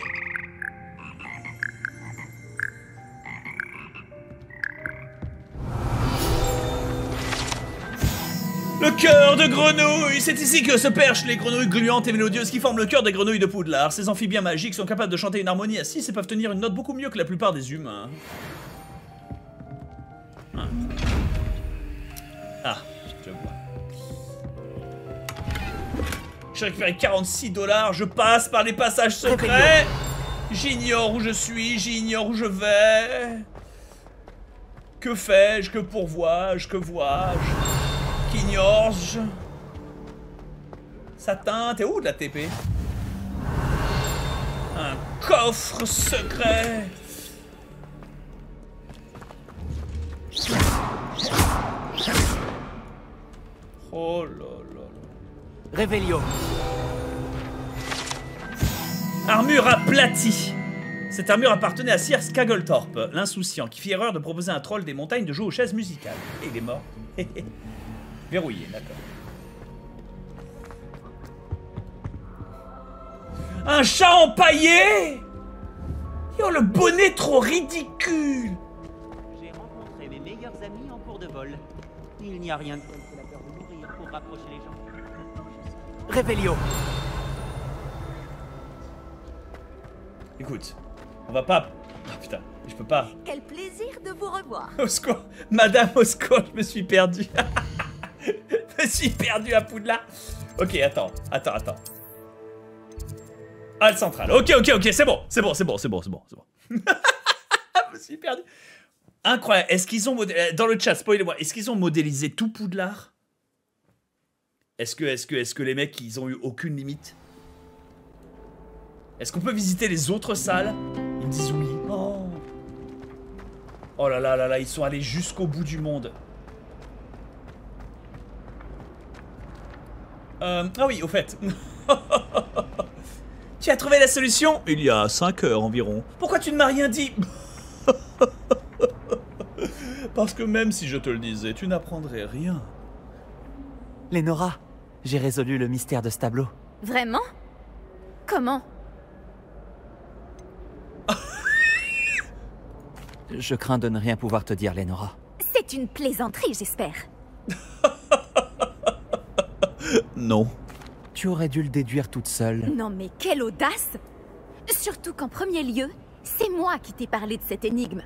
B: Le cœur de grenouille! C'est ici que se perchent les grenouilles gluantes et mélodieuses qui forment le cœur des grenouilles de Poudlard. Ces amphibiens magiques sont capables de chanter une harmonie à 6 et peuvent tenir une note beaucoup mieux que la plupart des humains. Ah, je vois. J'ai récupéré 46 $, je passe par les passages secrets. J'ignore où je suis, j'ignore où je vais. Que fais-je, que pourvois-je, que vois-je? Qu'ignore-je? Satin, t'es où de la TP? Un coffre secret. Oh là là.
E: Révélio.
B: Armure aplatie. Cette armure appartenait à Sir Skaggletorp, l'insouciant, qui fit erreur de proposer à un troll des montagnes de jouer aux chaises musicales. Et il est mort. Verrouillé, d'accord. Un chat empaillé! Oh, le bonnet trop ridicule!
K: J'ai rencontré mes meilleurs amis en cours de vol. Il n'y a rien de tel que la peur de mourir pour rapprocher les gens.
E: Révélio.
B: Écoute, on va pas Ah putain, je peux pas.
J: Quel plaisir de vous revoir.
B: Au secours, Madame, au secours, je me suis perdu. Je me suis perdu à Poudlard. Ok, attends. Halle centrale. Ok, c'est bon. Je me suis perdu. Incroyable. Est-ce qu'ils ont dans le chat, spoilez-moi, est-ce qu'ils ont modélisé tout Poudlard? Est-ce que les mecs, ils ont eu aucune limite? Est-ce qu'on peut visiter les autres salles? Ils me disent oui. Oh là là, ils sont allés jusqu'au bout du monde. Ah oui, au fait. Tu as trouvé la solution? Il y a 5 heures environ. Pourquoi tu ne m'as rien dit? Parce que même si je te le disais, tu n'apprendrais rien.
C: Lénora, j'ai résolu le mystère de ce tableau.
D: Vraiment? Comment?
C: Je crains de ne rien pouvoir te dire, Lénora.
D: C'est une plaisanterie, j'espère.
B: Non.
C: Tu aurais dû le déduire toute seule.
D: Non mais quelle audace! Surtout qu'en premier lieu, c'est moi qui t'ai parlé de cette énigme.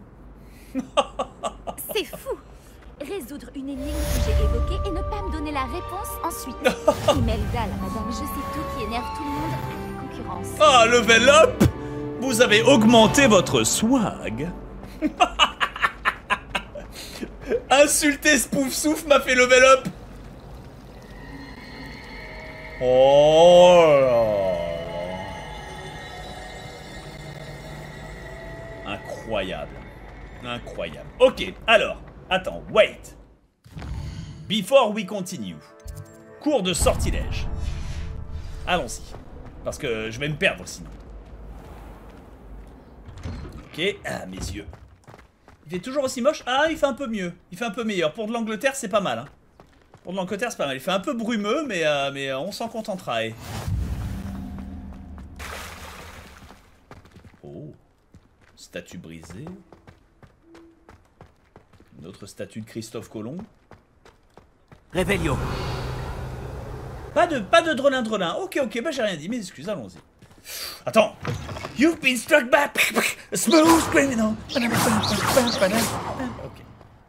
D: C'est fou! Résoudre une énigme que j'ai évoquée et ne pas me donner la réponse ensuite. Imelda, la madame, je sais tout qui énerve tout le monde à la concurrence.
B: Ah, level up! Vous avez augmenté votre swag. Insulter Spouf-Souf m'a fait level up. Oh là. Incroyable. Ok, alors, attends, wait. Before we continue. Cours de sortilège. Allons-y. Parce que je vais me perdre sinon. Ok, ah, mes yeux. Il fait toujours aussi moche? Ah, il fait un peu mieux. Il fait un peu meilleur. Pour de l'Angleterre, c'est pas mal. Hein. Pour de l'Angleterre, c'est pas mal. Il fait un peu brumeux, mais on s'en contentera. Oh. Statue brisée. Une autre statue de Christophe Colomb.
C: Réveillon.
B: Pas de drelin. Ok, bah j'ai rien dit, mais excuse, allons-y. Attends. You've been struck by a smooth criminal. Ok.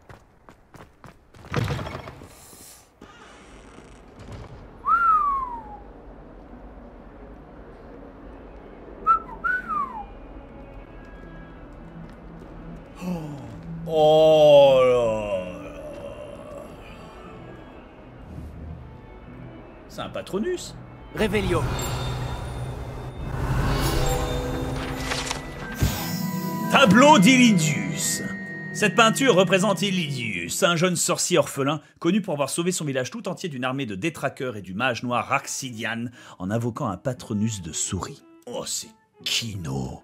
B: Oh là là. C'est un Patronus.
C: Réveillon.
B: Tableau d'Illidius. Cette peinture représente Illidius, un jeune sorcier orphelin connu pour avoir sauvé son village tout entier d'une armée de détraqueurs et du mage noir Arxidian en invoquant un Patronus de souris. Oh, c'est Kino.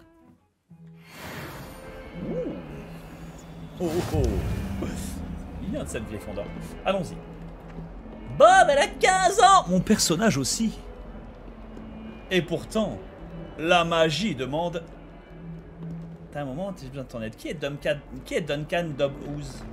B: Il vient de cette vieille fondeur. Allons-y. Bob, elle a 15 ans. Mon personnage aussi. Et pourtant, la magie demande... T'as un moment, j'ai besoin de ton aide. Qui est Duncan Dobhouse?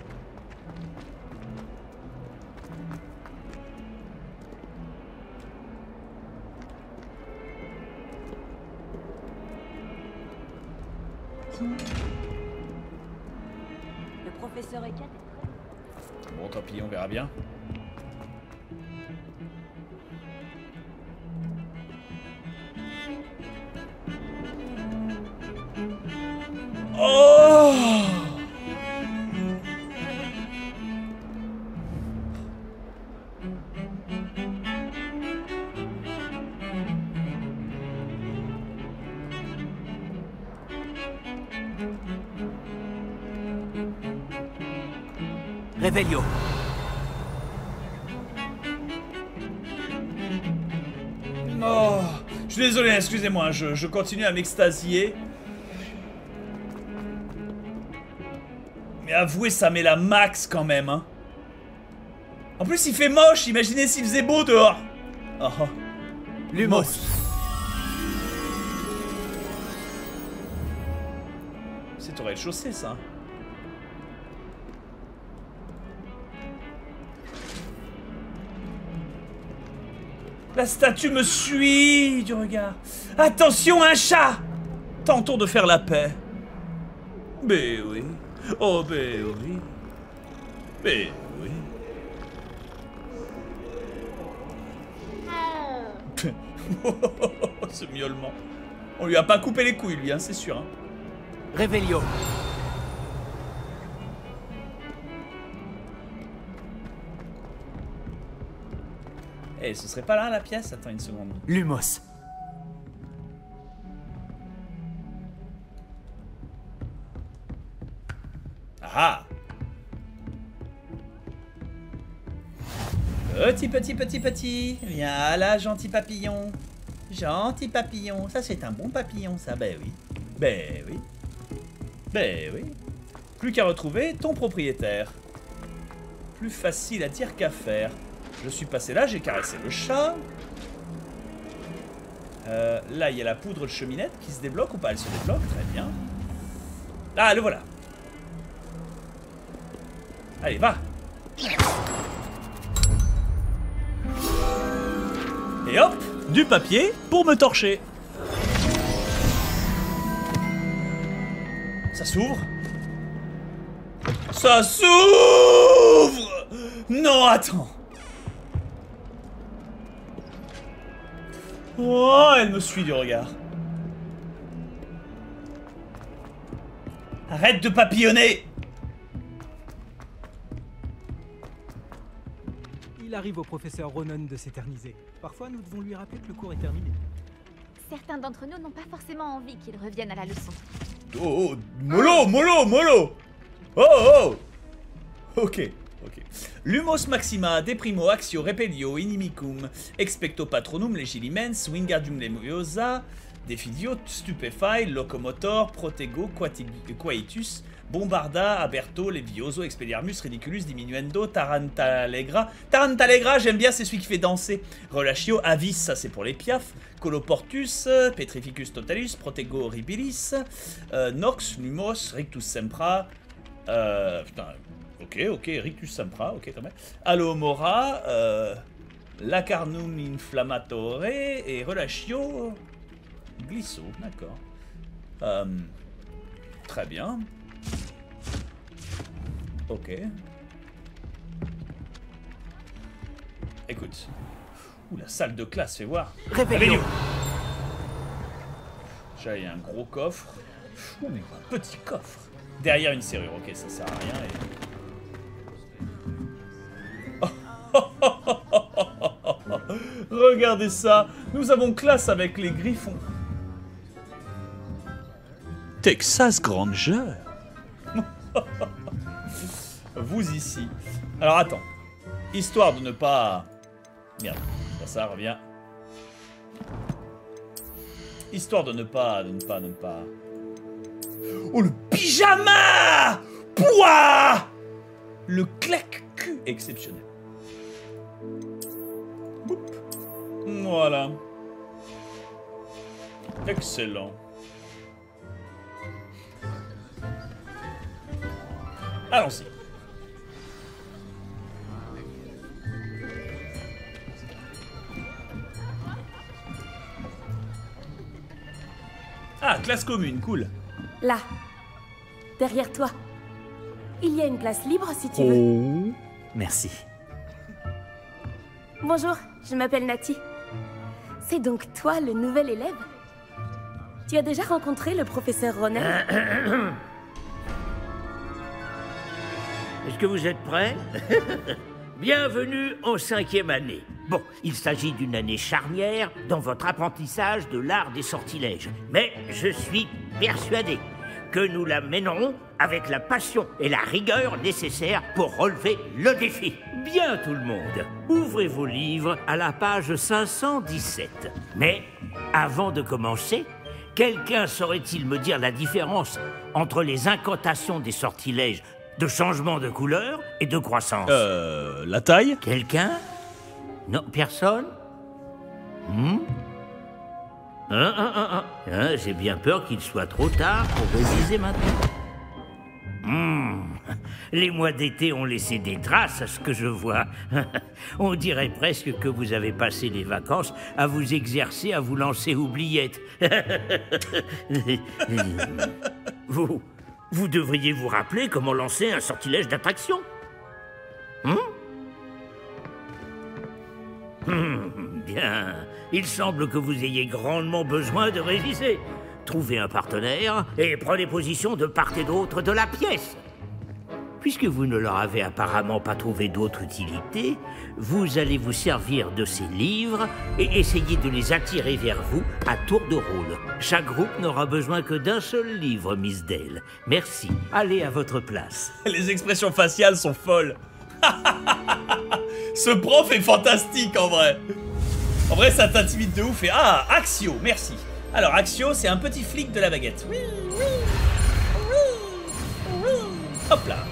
J: Le professeur Eckert.
B: Bon, tant pis, on verra bien. Oh!
C: Réveillon.
B: Oh, je suis désolé, excusez-moi, je continue à m'extasier. Mais avouez, ça met la max quand même, hein. En plus, il fait moche, imaginez s'il faisait beau dehors. Oh.
C: Lumos.
B: C'est au rez-de-chaussée, ça. La statue me suit du regard. Attention, un chat! Tentons de faire la paix. Ben oui. Oh ben oui. Ben oui. Ce miaulement. On lui a pas coupé les couilles, lui, hein, c'est sûr. Hein.
E: Réveillon.
B: Eh, ce serait pas là, la pièce? Attends une seconde.
C: Lumos.
B: Ah! Petit. Viens là, gentil papillon. Gentil papillon. Ça, c'est un bon papillon, ça. Ben oui. Ben oui. Ben oui. Plus qu'à retrouver ton propriétaire. Plus facile à dire qu'à faire. Je suis passé là, j'ai caressé le chat. Là, il y a la poudre de cheminette qui se débloque ou pas? Elle se débloque, très bien. Ah, le voilà. Allez, va. Et hop, du papier pour me torcher. Ça s'ouvre. Ça s'ouvre. Non, attends. Oh, elle me suit du regard. Arrête de papillonner.
L: Il arrive au professeur Ronan de s'éterniser. Parfois, nous devons lui rappeler que le cours est terminé.
G: Certains d'entre nous n'ont pas forcément envie qu'il revienne à la leçon.
B: Oh, mollo. Oh. Ok. Lumos maxima, deprimo, axio, repelio, inimicum, expecto patronum, legilimens, wingardium leviosa, defidio, stupefy, locomotor, protego, quietus, bombarda, aberto, levioso, expelliarmus, ridiculus, diminuendo, tarantalegra. Tarantalegra, j'aime bien, c'est celui qui fait danser. Relâchio, avis, ça c'est pour les piafs. Coloportus, petrificus totalus, protego horribilis, nox, lumos, rictus sempra. Putain. Ok, Rictus Sempra, ok, très bien. Alomora, Lacarnum Inflammatore et Relâchio Glisso, d'accord. Très bien. Ok. Écoute. Ouh, la salle de classe, fais voir.
E: Réveillon.
B: J'ai un gros coffre. Ouh, un petit coffre. Derrière une serrure, ok, ça sert à rien. Regardez ça, nous avons classe avec les griffons. Texas Granger. Vous ici. Alors attends, histoire de ne pas... Merde, ça revient. Histoire de ne pas... Oh, le pyjama! Pouah! Le claque-cul exceptionnel. Boop. Voilà. Excellent. Allons-y. Ah, classe commune, cool.
D: Là, derrière toi. Il y a une place libre si tu veux.
C: Merci.
D: Bonjour, je m'appelle Nati. C'est donc toi le nouvel élève? Tu as déjà rencontré le professeur Ronan?
M: Est-ce que vous êtes prêts? Bienvenue en 5e année. Bon, il s'agit d'une année charnière dans votre apprentissage de l'art des sortilèges. Mais je suis persuadé que nous la mènerons avec la passion et la rigueur nécessaires pour relever le défi. Bien tout le monde, ouvrez vos livres à la page 517. Mais avant de commencer, quelqu'un saurait-il me dire la différence entre les incantations des sortilèges de changement de couleur et de croissance?
B: La taille?
M: Quelqu'un? Non, personne? J'ai bien peur qu'il soit trop tard pour réviser maintenant. Les mois d'été ont laissé des traces à ce que je vois. On dirait presque que vous avez passé les vacances à vous exercer à vous lancer oubliettes. Vous devriez vous rappeler comment lancer un sortilège d'attraction. Bien. Il semble que vous ayez grandement besoin de réviser. Trouvez un partenaire et prenez position de part et d'autre de la pièce. Puisque vous ne leur avez apparemment pas trouvé d'autre utilité, vous allez vous servir de ces livres et essayer de les attirer vers vous à tour de rôle. Chaque groupe n'aura besoin que d'un seul livre, Miss Dale. Merci. Allez à votre place.
B: Les expressions faciales sont folles. Ce prof est fantastique en vrai. En vrai, ça t'intimide de ouf. Et ah, Axio, merci. Alors, Axio, c'est un petit flic de la baguette. Oui, oui, oui, oui. Hop là.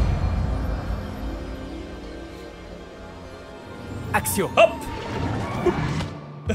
C: Axio.
B: Hop.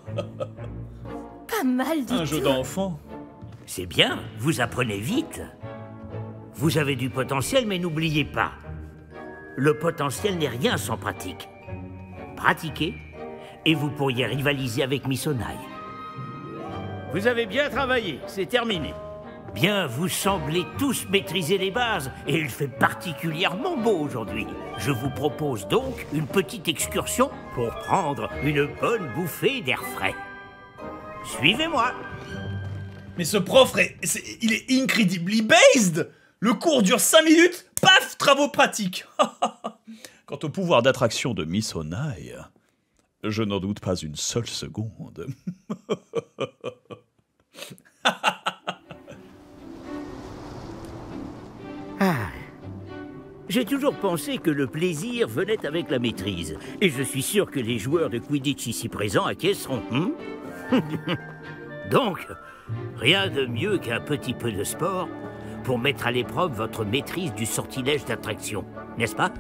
D: Pas mal du
B: Un jeu
D: tout.
B: d'enfant.
M: C'est bien, vous apprenez vite. Vous avez du potentiel, mais n'oubliez pas, le potentiel n'est rien sans pratique. Pratiquez, et vous pourriez rivaliser avec Miss Onaï. Vous avez bien travaillé, c'est terminé. Bien, vous semblez tous maîtriser les bases, et il fait particulièrement beau aujourd'hui. Je vous propose donc une petite excursion pour prendre une bonne bouffée d'air frais. Suivez-moi.
B: Mais ce prof, il est incredibly based. Le cours dure 5 minutes, paf, travaux pratiques. Quant au pouvoir d'attraction de Miss Onaï, je n'en doute pas une seule seconde.
M: J'ai toujours pensé que le plaisir venait avec la maîtrise. Et je suis sûr que les joueurs de Quidditch ici présents acquiesceront. Donc, rien de mieux qu'un petit peu de sport pour mettre à l'épreuve votre maîtrise du sortilège d'attraction. N'est-ce pas?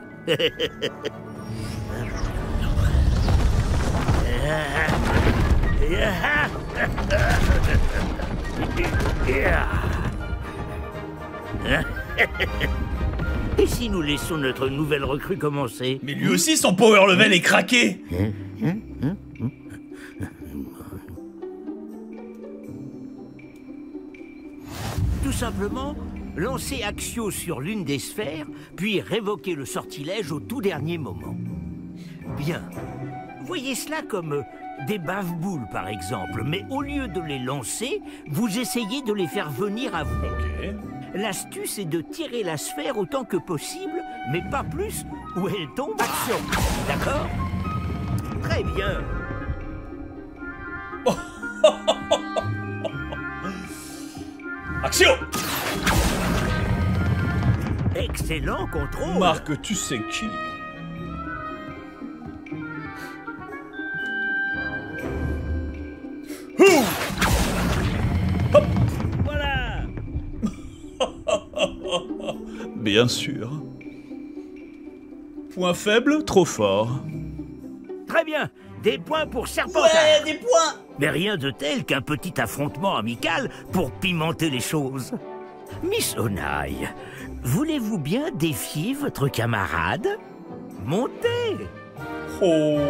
M: Et si nous laissons notre nouvelle recrue commencer?
B: Mais lui aussi, son power level est craqué.
M: Tout simplement, lancez Axio sur l'une des sphères, puis révoquez le sortilège au tout dernier moment. Bien. Voyez cela comme des bave-boules, par exemple, mais au lieu de les lancer, vous essayez de les faire venir à vous.
B: Ok.
M: L'astuce est de tirer la sphère autant que possible, mais pas plus, ou elle tombe action. D'accord? Très bien.
B: Axio!
M: Excellent contrôle.
B: Marc, tu sais qui? Hop.
M: Voilà.
B: Bien sûr. Point faible, trop fort.
M: Très bien. Des points pour Serpentard.
B: Ouais, des points.
M: Mais rien de tel qu'un petit affrontement amical pour pimenter les choses. Miss Onaï, voulez-vous bien défier votre camarade? Montez.
B: Oh.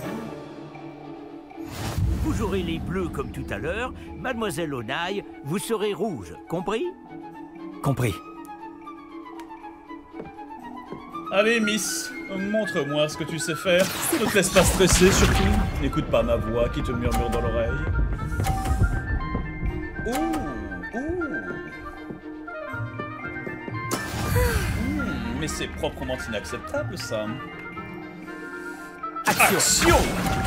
M: Vous jouerez les bleus comme tout à l'heure. Mademoiselle Onaï, vous serez rouge. Compris?
C: Compris.
B: Allez, Miss, montre-moi ce que tu sais faire. Ne te laisse pas stresser, surtout. N'écoute pas ma voix qui te murmure dans l'oreille. Mais c'est proprement inacceptable, ça. Action!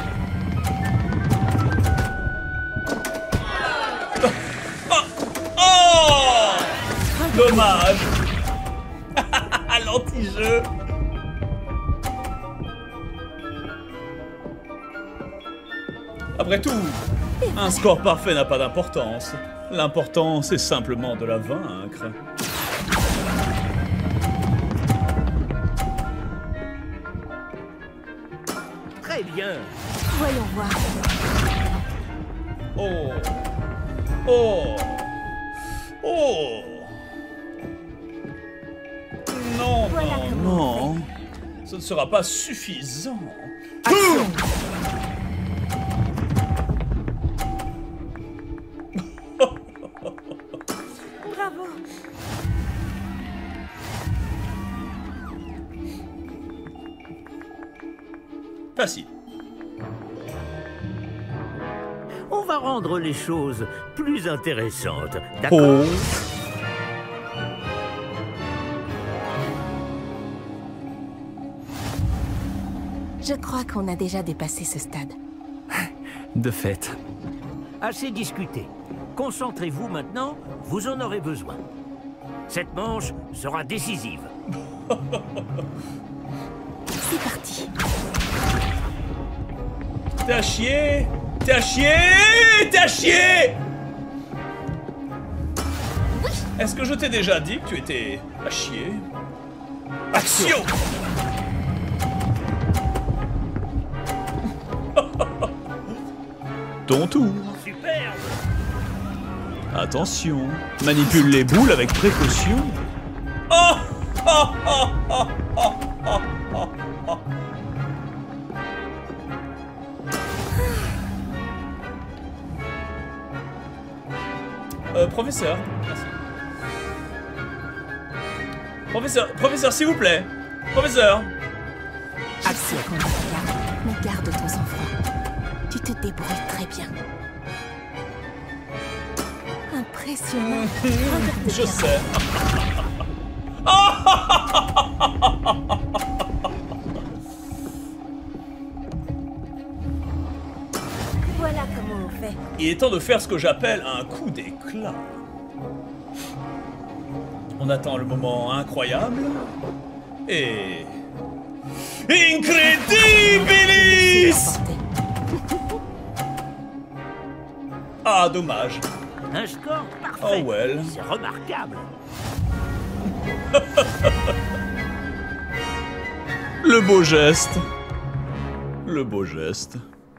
B: Oh! Dommage! L'anti-jeu! Après tout, un score parfait n'a pas d'importance. L'important, c'est simplement de la vaincre.
M: Très bien.
D: Voyons voir.
B: Oh! Oh! Oh! Non,
D: Voilà
B: non, non. Ce ne sera pas suffisant.
D: Bravo.
B: Facile.
M: On va rendre les choses plus intéressantes, d'accord?
B: Oh.
D: Je crois qu'on a déjà dépassé ce stade.
C: De fait.
M: Assez discuté. Concentrez-vous maintenant, vous en aurez besoin. Cette manche sera décisive.
D: C'est parti.
B: T'es à chier! T'es à chier! T'es à chier! Est-ce que je t'ai déjà dit que tu étais à chier? Action! Ton tour.
M: Superbe.
B: Attention, manipule les boules avec précaution. Oh, oh, oh, oh, oh, oh, oh, oh. Professeur, merci. Professeur, s'il vous plaît. Professeur.
D: Axio, mais garde ton sang-froid. Tu te débrouilles très bien. Impressionnant. Regarde
B: Je
D: bien.
B: sais.
D: Voilà comment on fait.
B: Il est temps de faire ce que j'appelle un coup d'éclat. On attend le moment incroyable. Et... Incredibilis! Ah, dommage.
M: Un score parfait.
B: Oh well.
M: C'est remarquable.
B: Le beau geste. Le beau geste.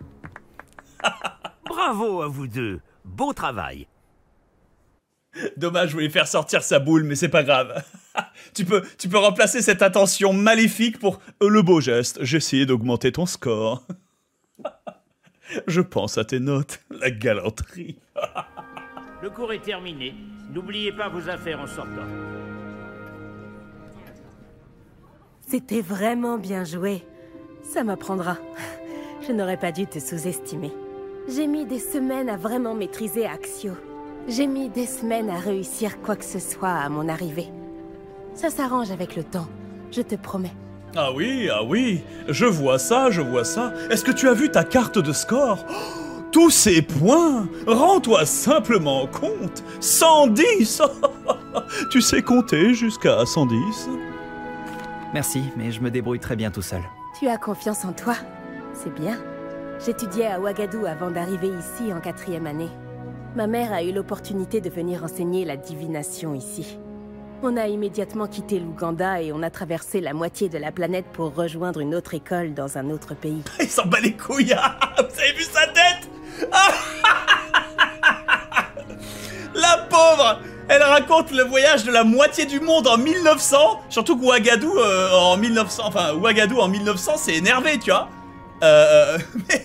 M: Bravo à vous deux. Beau travail.
B: Dommage, je voulais faire sortir sa boule, mais c'est pas grave. tu peux remplacer cette attention maléfique pour le beau geste. J'ai essayé d'augmenter ton score. Je pense à tes notes. La galanterie.
M: Le cours est terminé. N'oubliez pas vos affaires en sortant.
D: C'était vraiment bien joué. Ça m'apprendra. Je n'aurais pas dû te sous-estimer. J'ai mis des semaines à vraiment maîtriser Axio. J'ai mis des semaines à réussir quoi que ce soit à mon arrivée. Ça s'arrange avec le temps, je te promets.
B: Ah oui, je vois ça, je vois ça. Est-ce que tu as vu ta carte de score? Oh, tous ces points! Rends-toi simplement compte! 110! Tu sais compter jusqu'à 110?
C: Merci, mais je me débrouille très bien tout seul.
D: Tu as confiance en toi, c'est bien. J'étudiais à Ouagadou avant d'arriver ici en 4e année. Ma mère a eu l'opportunité de venir enseigner la divination ici. On a immédiatement quitté l'Ouganda et on a traversé la moitié de la planète pour rejoindre une autre école dans un autre pays.
B: Il s'en bat les couilles! Vous avez vu sa tête? La pauvre! Elle raconte le voyage de la moitié du monde en 1900. Surtout que Ouagadou en 1900... Enfin, Ouagadou en 1900, c'est énervé, tu vois. Mais...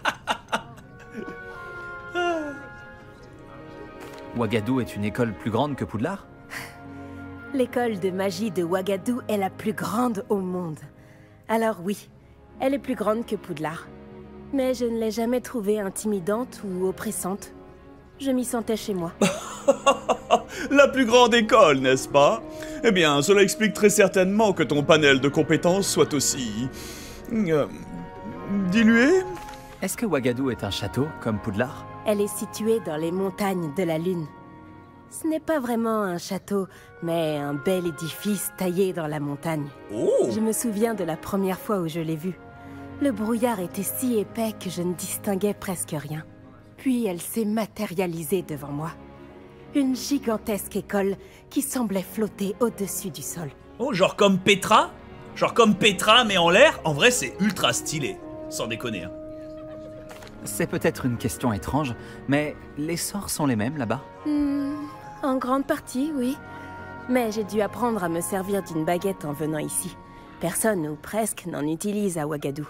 C: Ouagadou est une école plus grande que Poudlard?
D: L'école de magie de Ouagadou est la plus grande au monde. Alors oui, elle est plus grande que Poudlard. Mais je ne l'ai jamais trouvée intimidante ou oppressante. Je m'y sentais chez moi.
B: La plus grande école, n'est-ce pas? Eh bien, cela explique très certainement que ton panel de compétences soit aussi... dilué?
C: Est-ce que Ouagadou est un château, comme Poudlard?
D: Elle est située dans les montagnes de la Lune. Ce n'est pas vraiment un château, mais un bel édifice taillé dans la montagne.
B: Oh.
D: Je me souviens de la première fois où je l'ai vue. Le brouillard était si épais que je ne distinguais presque rien. Puis elle s'est matérialisée devant moi. Une gigantesque école qui semblait flotter au-dessus du sol.
B: Oh, genre comme Petra? Genre comme Petra, mais en l'air? En vrai, c'est ultra stylé. Sans déconner, hein.
C: C'est peut-être une question étrange, mais les sorts sont les mêmes là-bas?
D: En grande partie, oui. Mais j'ai dû apprendre à me servir d'une baguette en venant ici. Personne, ou presque, n'en utilise à Ouagadou.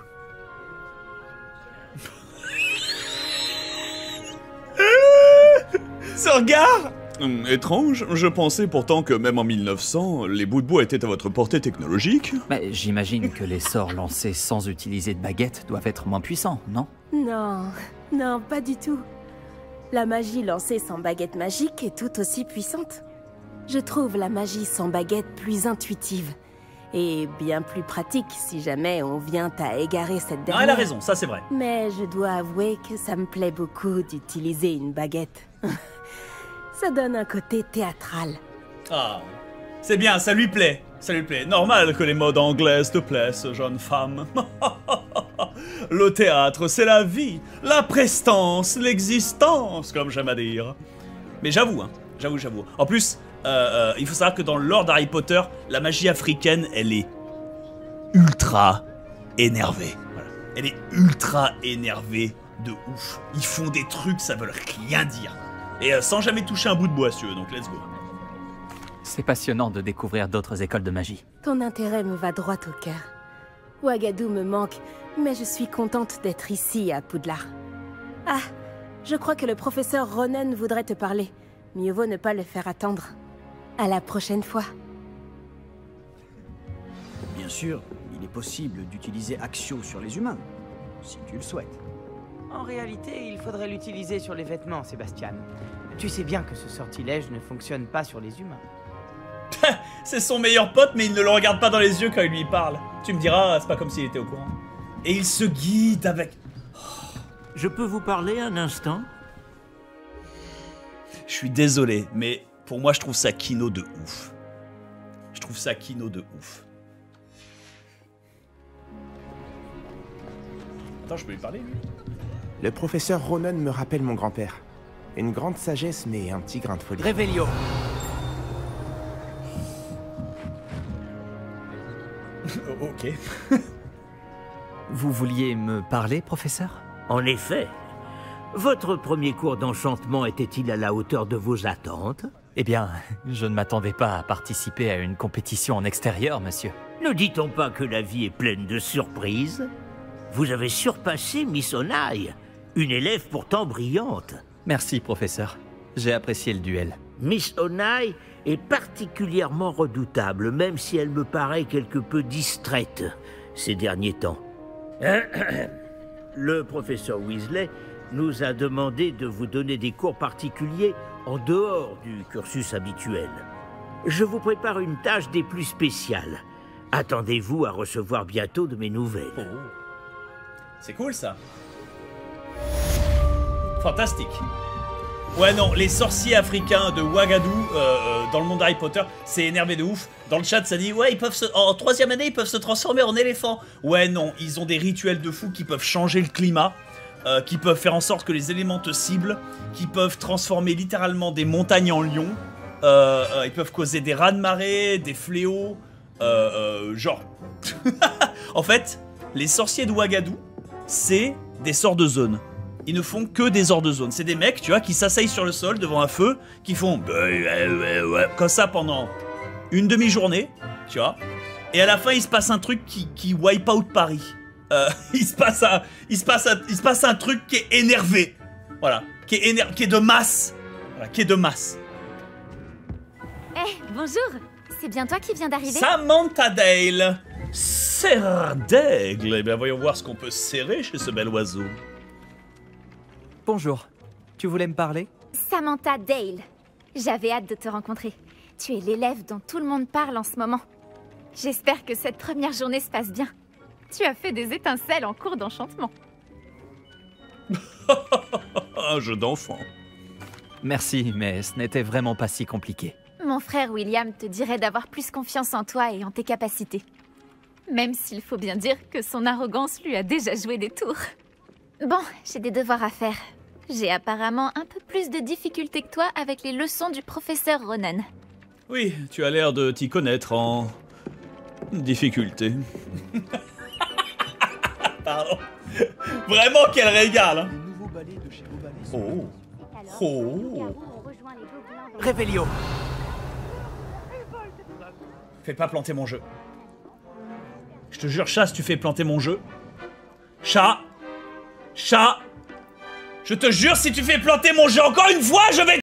B: Ce regard!
A: Étrange, je pensais pourtant que même en 1900, les bouts de bois étaient à votre portée technologique.
C: Mais j'imagine que les sorts lancés sans utiliser de baguette doivent être moins puissants, non?
N: Non, non, pas du tout. La magie lancée sans baguette magique est tout aussi puissante. Je trouve la magie sans baguette plus intuitive. Et bien plus pratique si jamais on vient à égarer cette dernière.
B: Ah, elle a raison, ça c'est vrai.
N: Mais je dois avouer que ça me plaît beaucoup d'utiliser une baguette. Ça donne un côté théâtral.
B: Ah, c'est bien, ça lui plaît. Ça lui plaît. Normal que les modes anglaises te plaisent, jeune femme. Le théâtre, c'est la vie, la prestance, l'existence, comme j'aime à dire. Mais j'avoue, hein, j'avoue. En plus, il faut savoir que dans le lore d'Harry Potter, la magie africaine, elle est ultra énervée. Voilà. Elle est ultra énervée de ouf. Ils font des trucs, ça veut rien dire. Et sans jamais toucher un bout de bois, si tu veux, donc let's go.
C: C'est passionnant de découvrir d'autres écoles de magie.
N: Ton intérêt me va droit au cœur. Ouagadou me manque, mais je suis contente d'être ici, à Poudlard. Ah, je crois que le professeur Ronen voudrait te parler. Mieux vaut ne pas le faire attendre. À la prochaine fois.
F: Bien sûr, il est possible d'utiliser Axio sur les humains, si tu le souhaites.
E: En réalité, il faudrait l'utiliser sur les vêtements, Sébastien. Tu sais bien que ce sortilège ne fonctionne pas sur les humains.
B: C'est son meilleur pote, mais il ne le regarde pas dans les yeux quand il lui parle. Tu me diras, c'est pas comme s'il était au courant. Et il se guide avec...
M: Je peux vous parler un instant?
B: Je suis désolé, mais pour moi, je trouve ça kino de ouf. Je trouve ça kino de ouf. Attends, je peux lui parler, lui?
O: Le professeur Ronen me rappelle mon grand-père. Une grande sagesse, mais un petit grain de folie.
E: Révélio.
B: Ok.
C: Vous vouliez me parler, professeur?
M: En effet. Votre premier cours d'enchantement était-il à la hauteur de vos attentes?
C: Eh bien, je ne m'attendais pas à participer à une compétition en extérieur, monsieur.
M: Ne dit-on pas que la vie est pleine de surprises? Vous avez surpassé Miss Onai, une élève pourtant brillante.
C: Merci, professeur. J'ai apprécié le duel.
M: Miss Onai est particulièrement redoutable, même si elle me paraît quelque peu distraite ces derniers temps. Le professeur Weasley nous a demandé de vous donner des cours particuliers en dehors du cursus habituel. Je vous prépare une tâche des plus spéciales. Attendez-vous à recevoir bientôt de mes nouvelles.
B: Oh. C'est cool, ça. Fantastique. Ouais, non, les sorciers africains de Ouagadou, dans le monde d'Harry Potter, c'est énervé de ouf. Dans le chat, ça dit, ouais, ils peuvent en 3e année, ils peuvent se transformer en éléphant. Ouais, non, ils ont des rituels de fou qui peuvent changer le climat, qui peuvent faire en sorte que les éléments te ciblent, qui peuvent transformer littéralement des montagnes en lions. Ils peuvent causer des raz-de-marée, des fléaux, genre... En fait, les sorciers de Ouagadou, c'est des sorts de zone. Ils ne font que des sorts de zone. C'est des mecs, tu vois, qui s'asseyent sur le sol devant un feu, qui font comme ça pendant une demi-journée, tu vois. Et à la fin, il se passe un truc qui wipe out Paris. Il se passe un truc qui est énervé. Voilà, qui est de masse. Voilà, qui est de masse.
G: Eh, bonjour. C'est bien toi qui viens d'arriver?
B: Samantha Dale. Serre d'aigle. Eh bien, voyons voir ce qu'on peut serrer chez ce bel oiseau.
C: Bonjour. Tu voulais me parler?
G: Samantha Dale. J'avais hâte de te rencontrer. Tu es l'élève dont tout le monde parle en ce moment. J'espère que cette première journée se passe bien. Tu as fait des étincelles en cours d'enchantement.
A: Un jeu d'enfant.
C: Merci, mais ce n'était vraiment pas si compliqué.
G: Mon frère William te dirait d'avoir plus confiance en toi et en tes capacités. Même s'il faut bien dire que son arrogance lui a déjà joué des tours. Bon, j'ai des devoirs à faire. J'ai apparemment un peu plus de difficultés que toi avec les leçons du professeur Ronen.
B: Oui, tu as l'air de t'y connaître en... difficulté. Pardon. Vraiment, quel régal, hein. Oh. Oh.
E: Révélio.
B: Fais pas planter mon jeu. Je te jure, chat, si tu fais planter mon jeu... Chat. Je te jure, si tu fais planter mon jeu encore une fois, je vais...